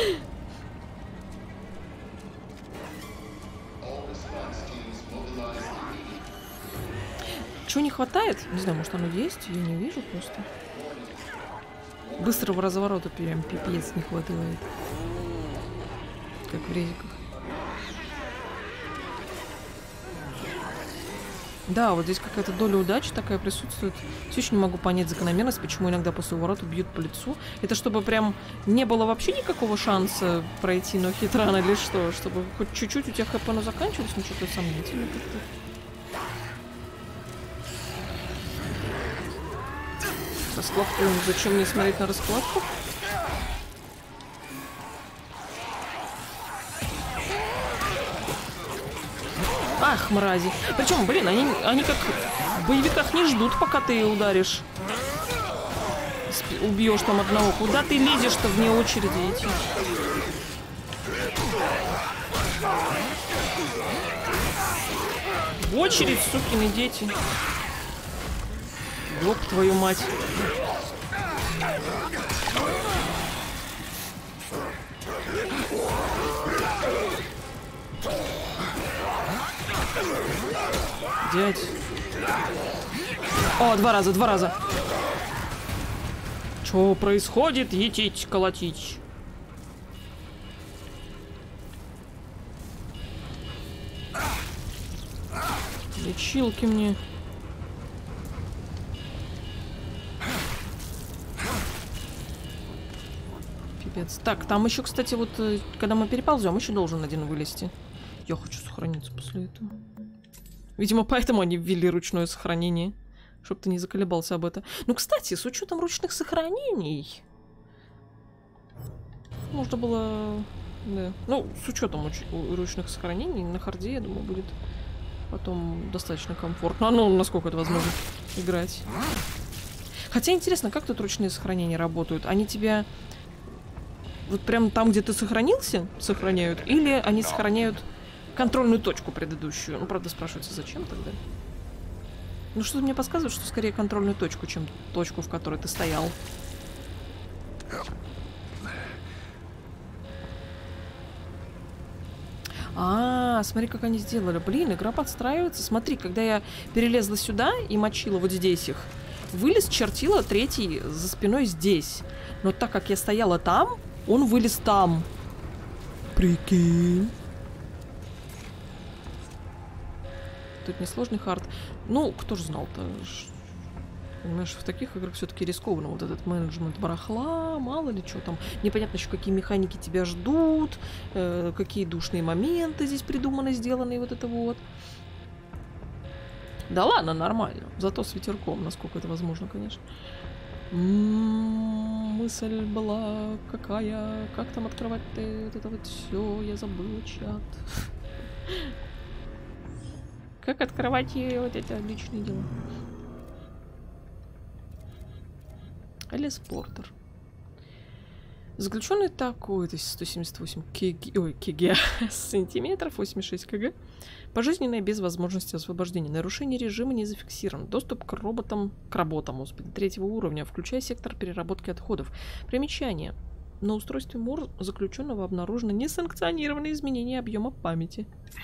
Чего не хватает? Не знаю, может оно есть, я не вижу просто. Быстрого разворота прям пипец не хватает. Как в резиках. Да, вот здесь какая-то доля удачи такая присутствует. Все еще не могу понять закономерность, почему иногда после уворота бьют по лицу. Это чтобы прям не было вообще никакого шанса пройти, но хитрано или что? Чтобы хоть чуть-чуть у тебя хп заканчивалось, но что-то сомнительно как-то. Раскладку. Зачем мне смотреть на раскладку? Ах, мрази. Причем, блин, они как в боевиках не ждут, пока ты ударишь. Убьешь там одного. Куда ты лезешь-то вне очереди идти? В очередь, сукины дети. Ёб твою мать. Дядь. О, два раза. Что происходит? Етить, колотить. Лечилки мне. Пипец. Так, там еще, кстати, вот, когда мы переползем, еще должен один вылезти. Я хочу сохраниться после этого. Видимо, поэтому они ввели ручное сохранение. Чтоб ты не заколебался об этом. Ну, кстати, с учетом ручных сохранений... Можно было... Да. Ну, с учетом ручных сохранений на харде, я думаю, будет потом достаточно комфортно. Ну, насколько это возможно играть. Хотя интересно, как тут ручные сохранения работают? Они тебя... Вот прям там, где ты сохранился, сохраняют? Или они сохраняют контрольную точку предыдущую? Ну, правда, спрашивается, зачем тогда? Ну, что-то мне подсказывает, что скорее контрольную точку, чем точку, в которой ты стоял. А, смотри, как они сделали. Блин, игра подстраивается. Смотри, когда я перелезла сюда и мочила вот здесь их, вылез чертила третий за спиной здесь. Но так как я стояла там, он вылез там. Прикинь. Тут несложный хард. Ну, кто же знал-то? Понимаешь, в таких играх все-таки рискованно вот этот менеджмент барахла, мало ли что там. Непонятно еще, какие механики тебя ждут, какие душные моменты здесь придуманы, сделаны, и вот это вот. Да ладно, нормально. Зато с ветерком, насколько это возможно, конечно. Мысль была какая? Как там открывать-то вот это вот все? Я забыла, чат. Как открывать вот эти отличные дела? Элис Портер. Заключенный такой, то есть 178 кг сантиметров, 86 кг. Пожизненное без возможности освобождения. Нарушение режима не зафиксировано. Доступ к роботам, господи, третьего уровня, включая сектор переработки отходов. Примечание. На устройстве МОР заключенного обнаружено несанкционированное изменение объема памяти.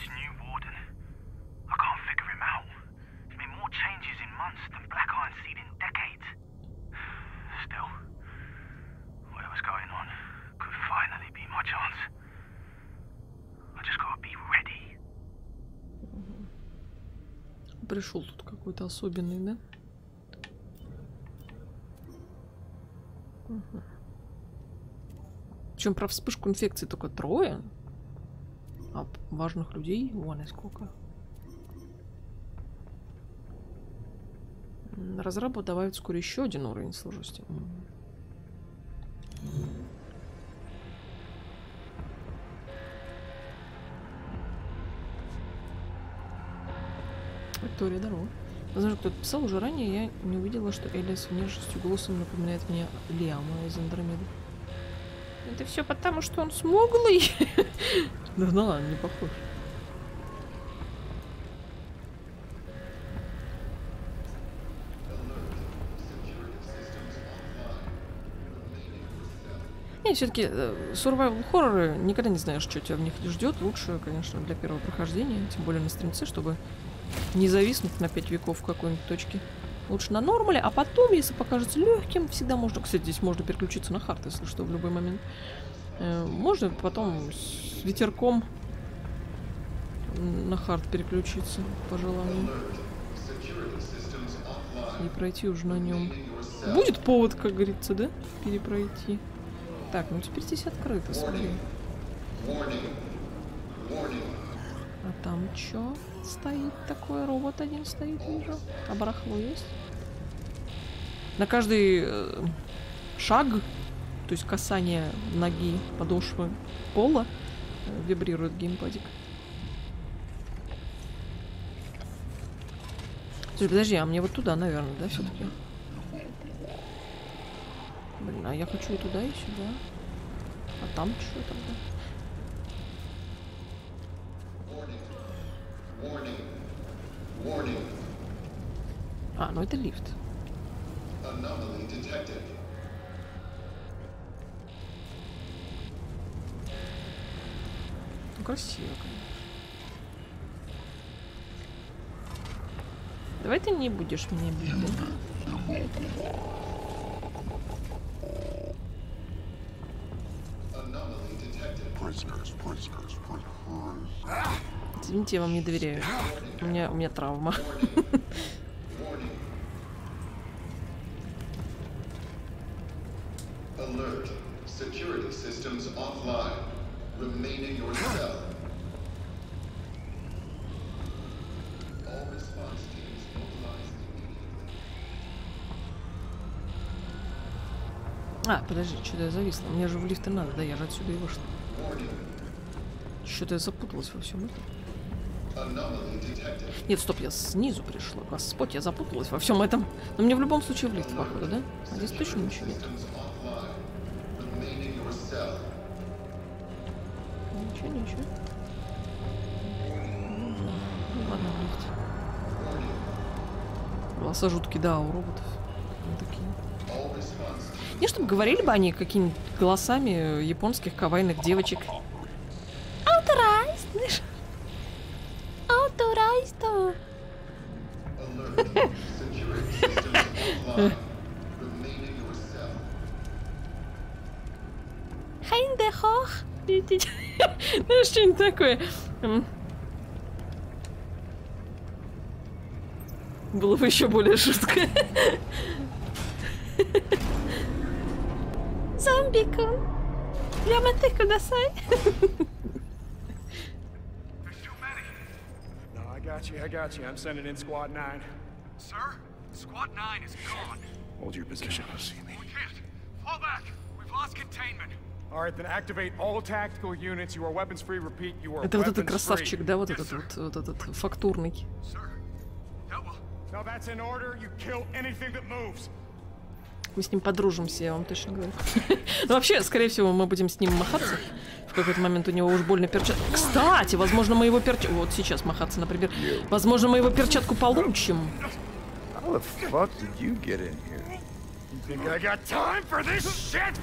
Пришел тут какой-то особенный, да? Угу. Причем про вспышку инфекции только 3, а важных людей вон и сколько. Разрабы добавят вскоре еще один уровень сложности. Виктория, здорово. Возможно, кто-то писал уже ранее, я не увидела, что Элия с внешностью голосом напоминает мне Лиама из Андромеды. Это все потому, что он смуглый. Да ладно, не похож. И все-таки survival хорроры никогда не знаешь, что тебя в них ждет. Лучше, конечно, для первого прохождения, тем более на стримце, чтобы не зависнуть на 5 веков в какой-нибудь точке. Лучше на нормале, а потом, если покажется легким, всегда можно. Кстати, здесь можно переключиться на хард, если что, в любой момент. Можно потом с ветерком на хард переключиться, по желанию. И пройти уже на нем. Будет повод, как говорится, да? Перепройти. Так, ну теперь здесь открыто, смотри. А там что стоит такое? Робот один стоит, вижу. А барахло есть? На каждый шаг, то есть касание ноги, подошвы пола, вибрирует геймпадик. Слушай, подожди, а мне вот туда, наверное, да, все-таки? Блин, а я хочу и туда, и сюда. А там что тогда? А, ну это лифт. Ну, красиво, конечно. Давай ты не будешь меня бить. Извините, я вам не доверяю. У меня травма. Alert. Security systems offline. Remain in your cell. All response teams mobilized immediately. А, подожди, что-то я зависла. Мне же в лифт надо, да, я же отсюда и вышла. Что-то я запуталась во всем этом. Нет, стоп, я снизу пришла. Господь, я запуталась во всем этом. Но мне в любом случае в лифт, походу, да? А здесь точно ничего нет. Ничего. Ну, ладно, в лифте. Голоса жуткие, да, у роботов. Они такие. Не, чтобы говорили бы они какими-нибудь голосами японских кавайных девочек. Authorized, знаешь? Authorized. Хейнде хох. Знаешь, что-нибудь такое. Было бы еще более жутко. Зомби-кун. Ямате кудасай. I got you. I'm sending in Squad 9. Sir, Squad 9 is gone. Hold your position. We can't. Fall back. We've lost containment. All right, then activate all tactical units. You are weapons free. Repeat, you are Это вот этот weapons красавчик, free. да, вот этот фактурный. Now that's an order. You kill anything that moves. Мы с ним подружимся, я вам точно говорю. Ну, вообще, скорее всего, мы будем с ним махаться. В какой-то момент у него уж больно перчатка. Кстати, возможно, мы его перчатку... Вот сейчас махаться, например. Возможно, мы его перчатку получим. How the fuck did you get in here? You think I got time for this shit?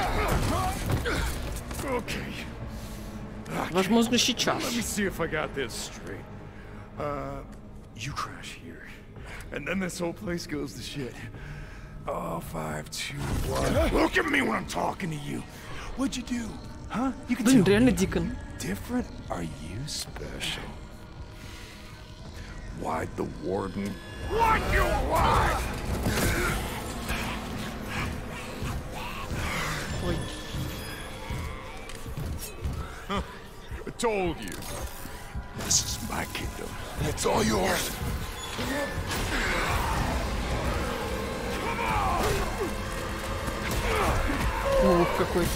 Okay. Возможно, сейчас. Let me see if I got this straight. You crash here, and then this whole place goes to shit. Oh, 5, 2, 1. Look at me when I'm talking to you. What'd you do? Huh? You can Блин, реально Дикон. Different? Are you special? Why'd the warden? What you want? Ой. I told you. This is my kingdom. It's all yours. Ух, какой.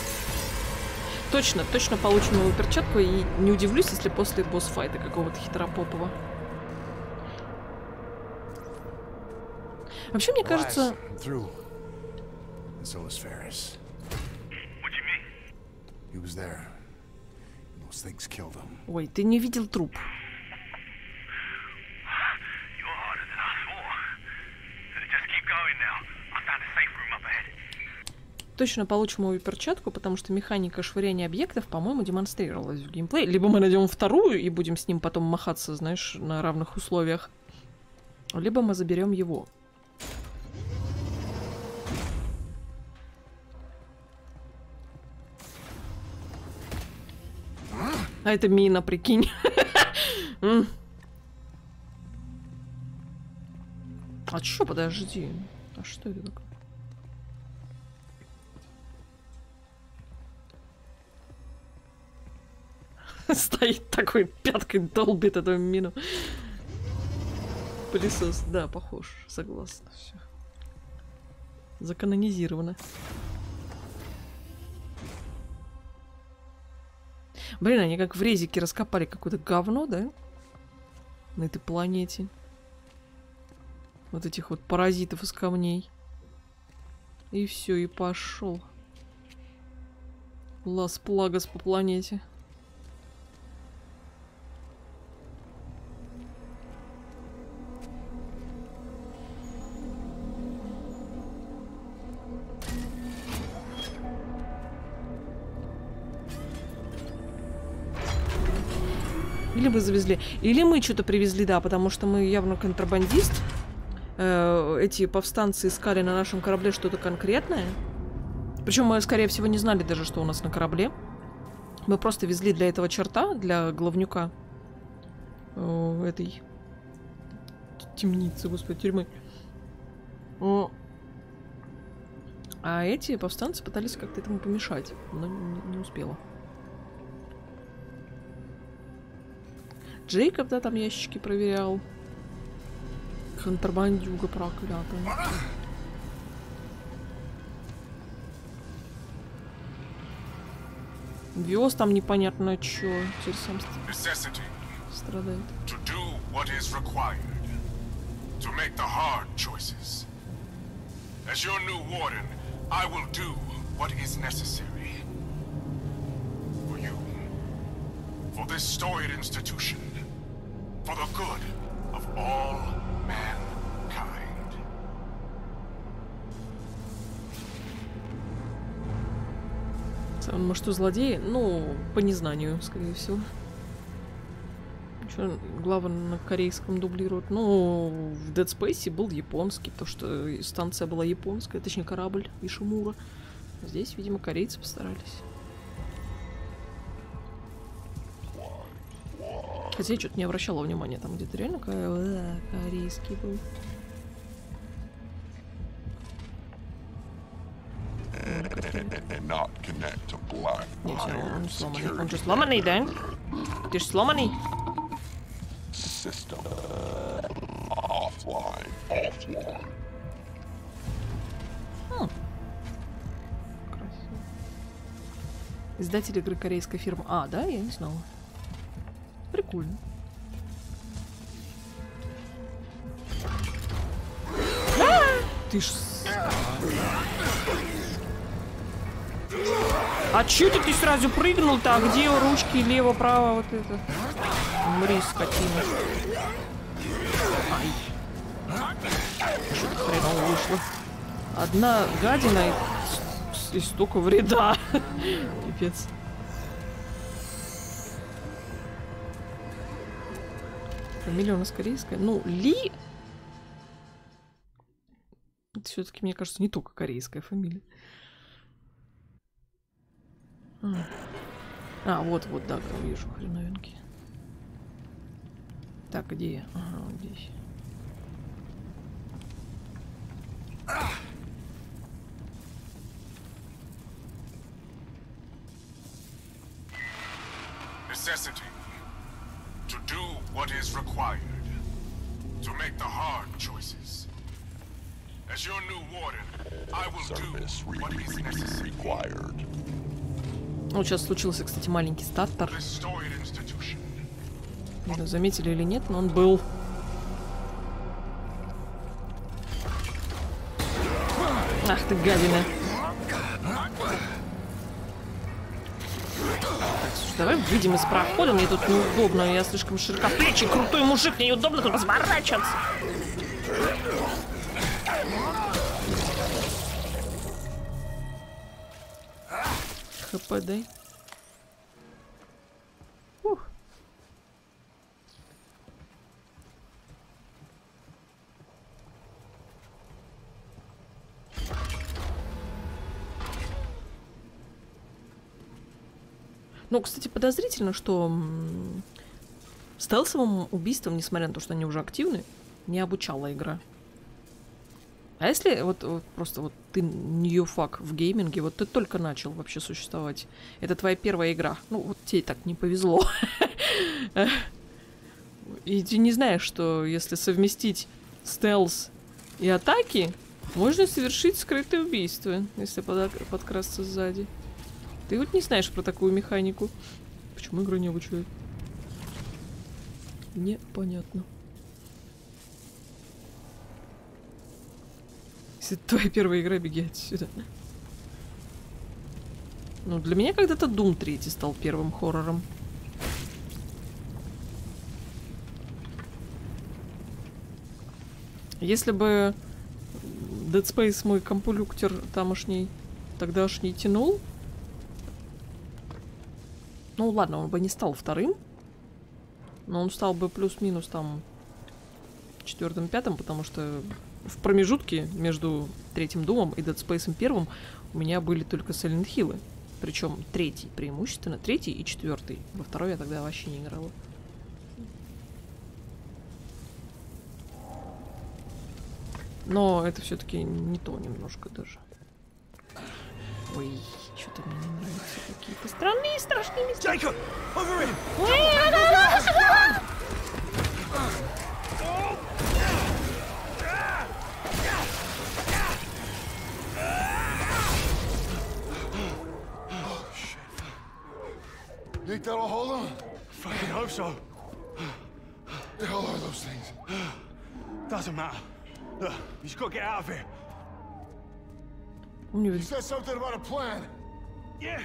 Точно получим новую перчатку, и не удивлюсь, если после босс-файта какого-то хитропопого. Вообще, мне кажется... Ой, ты не видел труп. Точно получим мою перчатку, потому что механика швыряния объектов, по-моему, демонстрировалась в геймплее. Либо мы найдем вторую и будем с ним потом махаться, знаешь, на равных условиях. Либо мы заберем его. А это мина, прикинь. А чё, подожди. А что это такое? Стоит такой, пяткой долбит эту мину. Пылесос, да, похож, согласна. Все. Заканонизировано. Блин, они как в резике раскопали какое-то говно, да? На этой планете. Вот этих вот паразитов из камней. И все, и пошел. Лас-Плагас по планете. Или вы завезли, или мы что-то привезли, да, потому что мы явно контрабандист. Эти повстанцы искали на нашем корабле что-то конкретное. Причем мы, скорее всего, не знали даже, что у нас на корабле. Мы просто везли для этого черта, для главнюка этой темницы, господи, тюрьмы. А эти повстанцы пытались как-то этому помешать, но не успела. Джейкоб, да, там ящички проверял. Контрабандюга проклятая. Вез там непонятно чё. Теперь сам страдает. For the good of all mankind. Он, может, у злодея? Ну, по незнанию, скорее всего. Что, главное, на корейском дублируют. Ну, в Dead Space был японский, потому что станция была японская, точнее, корабль Ишимура. Здесь, видимо, корейцы постарались. Хотя я что-то не обращала внимания, там где-то реально корейский был. Нет, он не сломанный. Он же сломанный, да? Ты же сломанный. Красиво. Издатель игры корейская фирма. А, да? Я не знала. Прикольно. Ты ж... А чё ты сразу прыгнул-то? А где ручки? Лево, право, вот это. Умри, скотина. Ай. Что-то хреново вышло. Одна гадина и столько вреда. Пипец. Фамилия у нас корейская. Ну, Ли... Это все-таки, мне кажется, не только корейская фамилия. А, вот, да, вижу хреновинки. Так, где я? Ага, вот здесь. Necessity. To do what is required. To make the hard choices. As your new warden, I will do what is necessary. Вот сейчас случился, кстати, маленький стартер. Не знаю, заметили или нет, но он был. Ах ты гадина. Давай выйдем из прохода, мне тут неудобно, я слишком широкоплечий, крутой мужик, мне неудобно тут разворачиваться. ХП дай. Ух. Ну, кстати, подозрительно, что стелсовым убийством, несмотря на то, что они уже активны, не обучала игра. А если вот просто вот ты ньюфак в гейминге, вот ты только начал вообще существовать, это твоя первая игра, ну вот тебе так не повезло. И ты не знаешь, что если совместить стелс и атаки, можно совершить скрытое убийство, если подкрасться сзади. Ты вот не знаешь про такую механику. Почему игру не обучают? Непонятно. Если это твоя первая игра, беги отсюда. Ну, для меня когда-то Doom 3 стал первым хоррором. Если бы Dead Space мой компулюктер тамошний тогдашний тянул, ну ладно, он бы не стал вторым, но он стал бы плюс-минус там 4-5, потому что в промежутке между третьим Думом и Dead Space первым у меня были только Silent Hill'ы. Причем третий преимущественно, третий и четвертый. Во второй я тогда вообще не играла. Но это все-таки не то немножко даже. Ой, что-то мне не нравятся какие-то странные страшные места. Jacob, over him. Think that'll hold him? Fucking hope so. The hell are those things? Doesn't matter. Look, you just gotta get out of here. You said something about a plan. Yeah.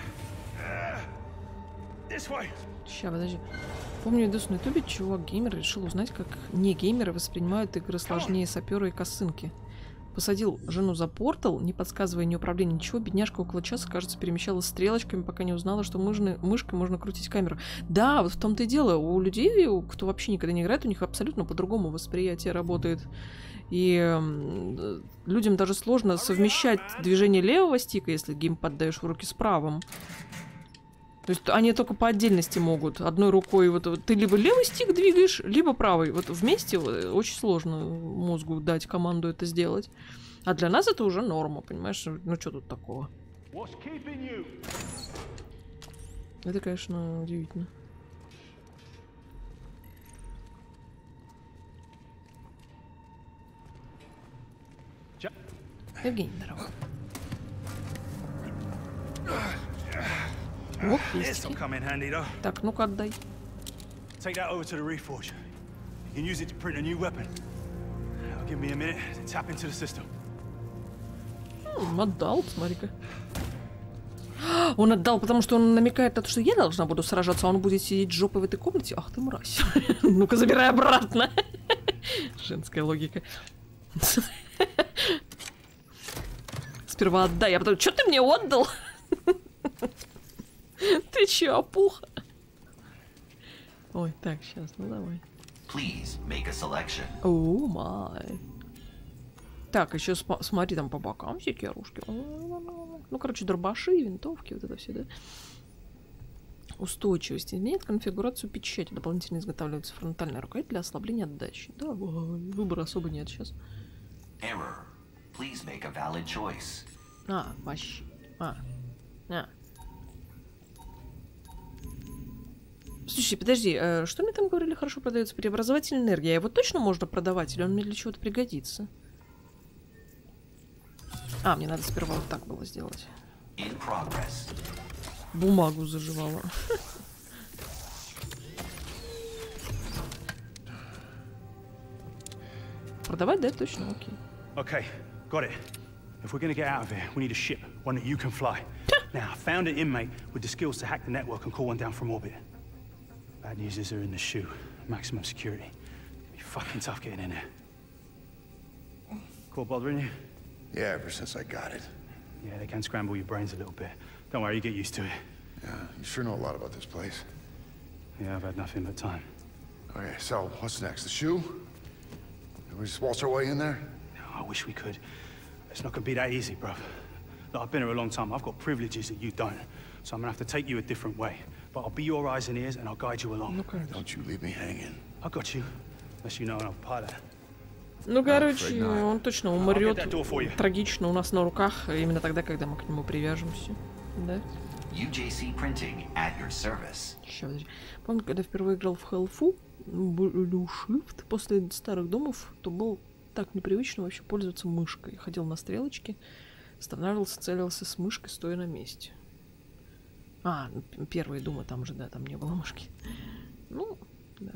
This way. Ща, подожди. Помню видос на ютубе, чувак-геймер решил узнать, как не-геймеры воспринимают игры сложнее сапера и косынки. Посадил жену за портал, не подсказывая ни управления, ничего. Бедняжка около часа, кажется, перемещалась стрелочками, пока не узнала, что мышкой можно крутить камеру. Да, вот в том-то и дело. У людей, кто вообще никогда не играет, у них абсолютно по-другому восприятие работает. И людям даже сложно совмещать движение левого стика, если геймпад даешь в руки с правым. То есть они только по отдельности могут. Одной рукой вот ты либо левый стик двигаешь, либо правый. Вот вместе очень сложно мозгу дать команду это сделать. А для нас это уже норма, понимаешь? Ну что тут такого? Это, конечно, удивительно. Евгений, здорово. Ох, есть. Так, ну-ка отдай. Take that over to the Reforge. You can use it to print a new weapon. Give me a minute to tap into the system. Отдал, смотри-ка. Он отдал, потому что он намекает на то, что я должна буду сражаться, а он будет сидеть жопой в этой комнате. Ах ты мразь. Ну-ка, забирай обратно. Женская логика. Сперва отдай, а потом, что ты мне отдал? Ты чё, опуха? Ой, так, сейчас, ну давай. О, май. Так, еще смотри, там по бокам всякие оружки. Ну, короче, дробаши, винтовки, вот это все, да? Устойчивость. Изменяет конфигурацию печати. Дополнительно изготавливается фронтальная рукоять для ослабления отдачи. Да, выбора особо нет сейчас. Вообще. Слушай, подожди, что мне там говорили, хорошо продается преобразователь энергии? А его точно можно продавать, или он мне для чего-то пригодится? Мне надо сперва вот так было сделать. Бумагу заживала. Продавать, да, точно, окей. Okay, got it. If we're gonna get out of here, we need a ship, one that you can fly. Now, I found an inmate with the skills to hack the network and call one down from orbit. Bad news is they're in the shoe. Maximum security. Be fucking tough getting in there. Cool bothering you? Yeah, ever since I got it. Yeah, they can scramble your brains a little bit. Don't worry, you get used to it. Yeah, you sure know a lot about this place. Yeah, I've had nothing but time. Okay, so what's next? The shoe? Can we just waltz our way in there? No, I wish we could. It's not gonna be that easy, bruv. Look, I've been here a long time. I've got privileges that you don't. So I'm gonna have to take you a different way. But I'll be your eyes and ears and I'll guide you along. Don't you leave me hanging. I got you. Unless you know I'm pilot. Ну, короче, он точно умрет трагично у нас на руках, именно тогда, когда мы к нему привяжемся. Да? UJC Printing at your service. Сейчас, подожди. Помню, когда впервые играл в Hellfu, Blue Shift, после старых домов, то было так непривычно вообще пользоваться мышкой. Ходил на стрелочки, останавливался, целился с мышкой, стоя на месте. А, первые думы там же, да, там не было мышки. Ну, да.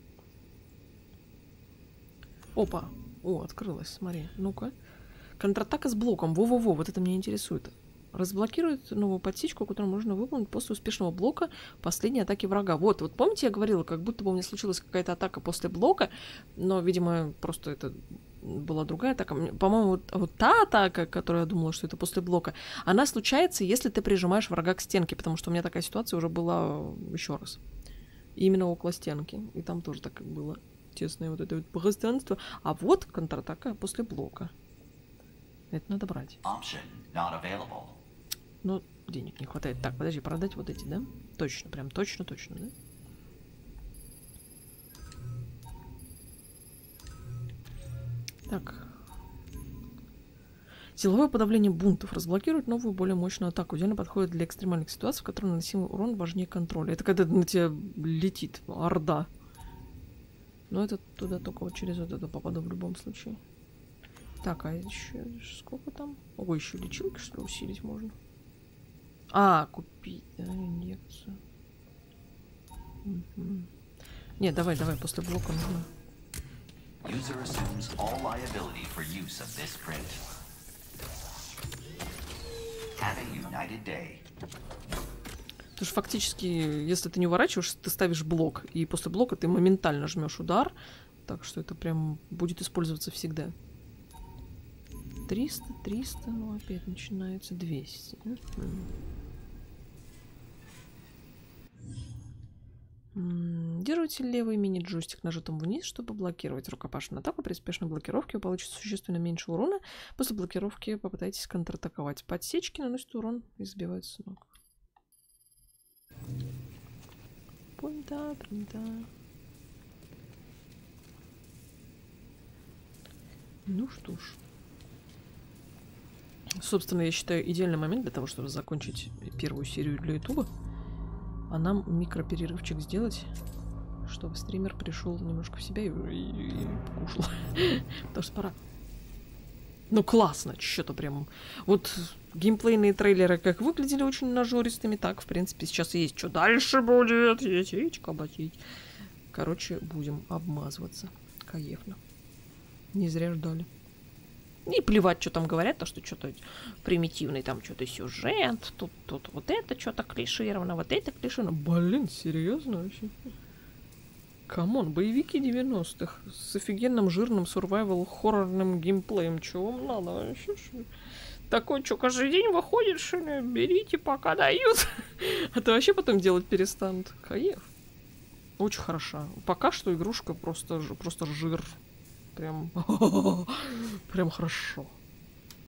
Опа! О, открылась, смотри. Ну-ка. Контратака с блоком. Во-во-во, вот это меня интересует. Разблокирует новую подсечку, которую можно выполнить после успешного блока последней атаки врага. Вот помните, я говорила, как будто бы у меня случилась какая-то атака после блока, но, видимо, просто это была другая атака. По-моему, вот та атака, которую я думала, что это после блока, она случается, если ты прижимаешь врага к стенке, потому что у меня такая ситуация уже была еще раз. Именно около стенки. И там тоже так было. Тесное вот это вот пространство. А вот контратака после блока. Это надо брать. Но денег не хватает. Так, подожди, продать вот эти, да? Точно, прям точно, да? Так. Силовое подавление бунтов. Разблокирует новую, более мощную атаку. Идеально подходит для экстремальных ситуаций, в которых наносимый урон важнее контроля. Это когда на тебя летит орда. Но это туда только вот через вот это попаду в любом случае. Так, а еще сколько там? Ой, еще лечилки, что ли, усилить можно? А, купить, да, инъекцию. Не, давай, после блока нужно. User assumes all liability for use of this print. Have a united day. Потому что фактически, если ты не уворачиваешься, ты ставишь блок, и после блока ты моментально жмешь удар, так что это прям будет использоваться всегда. 300, ну опять начинается 200. Держите левый мини-джойстик нажатым вниз, чтобы блокировать рукопашную атаку. При успешной блокировке вы получите существенно меньше урона. После блокировки попытайтесь контратаковать. Подсечки наносят урон и сбивают с ног. Принта. Ну что ж. Собственно, я считаю, идеальный момент для того, чтобы закончить первую серию для Ютуба. А нам микроперерывчик сделать, чтобы стример пришел немножко в себя и покушал. Потому что пора. Ну классно, что-то прям. Вот геймплейные трейлеры как выглядели очень нажористыми, так, в принципе, сейчас есть. Что дальше будет? Яичко ботить. Короче, будем обмазываться. Кайфно. Не зря ждали. И плевать, что там говорят, то что что-то примитивный, там что-то сюжет, тут вот это что-то клишировано, вот это клишировано. Блин, серьезно вообще? Камон, боевики 90-х с офигенным жирным сурвайвал-хоррорным геймплеем. Чего вам надо вообще? Такой, что каждый день выходит, что ли? Берите, пока дают. А то вообще потом делать перестанут. Кайф. Очень хороша. Пока что игрушка просто жир. Прям хорошо.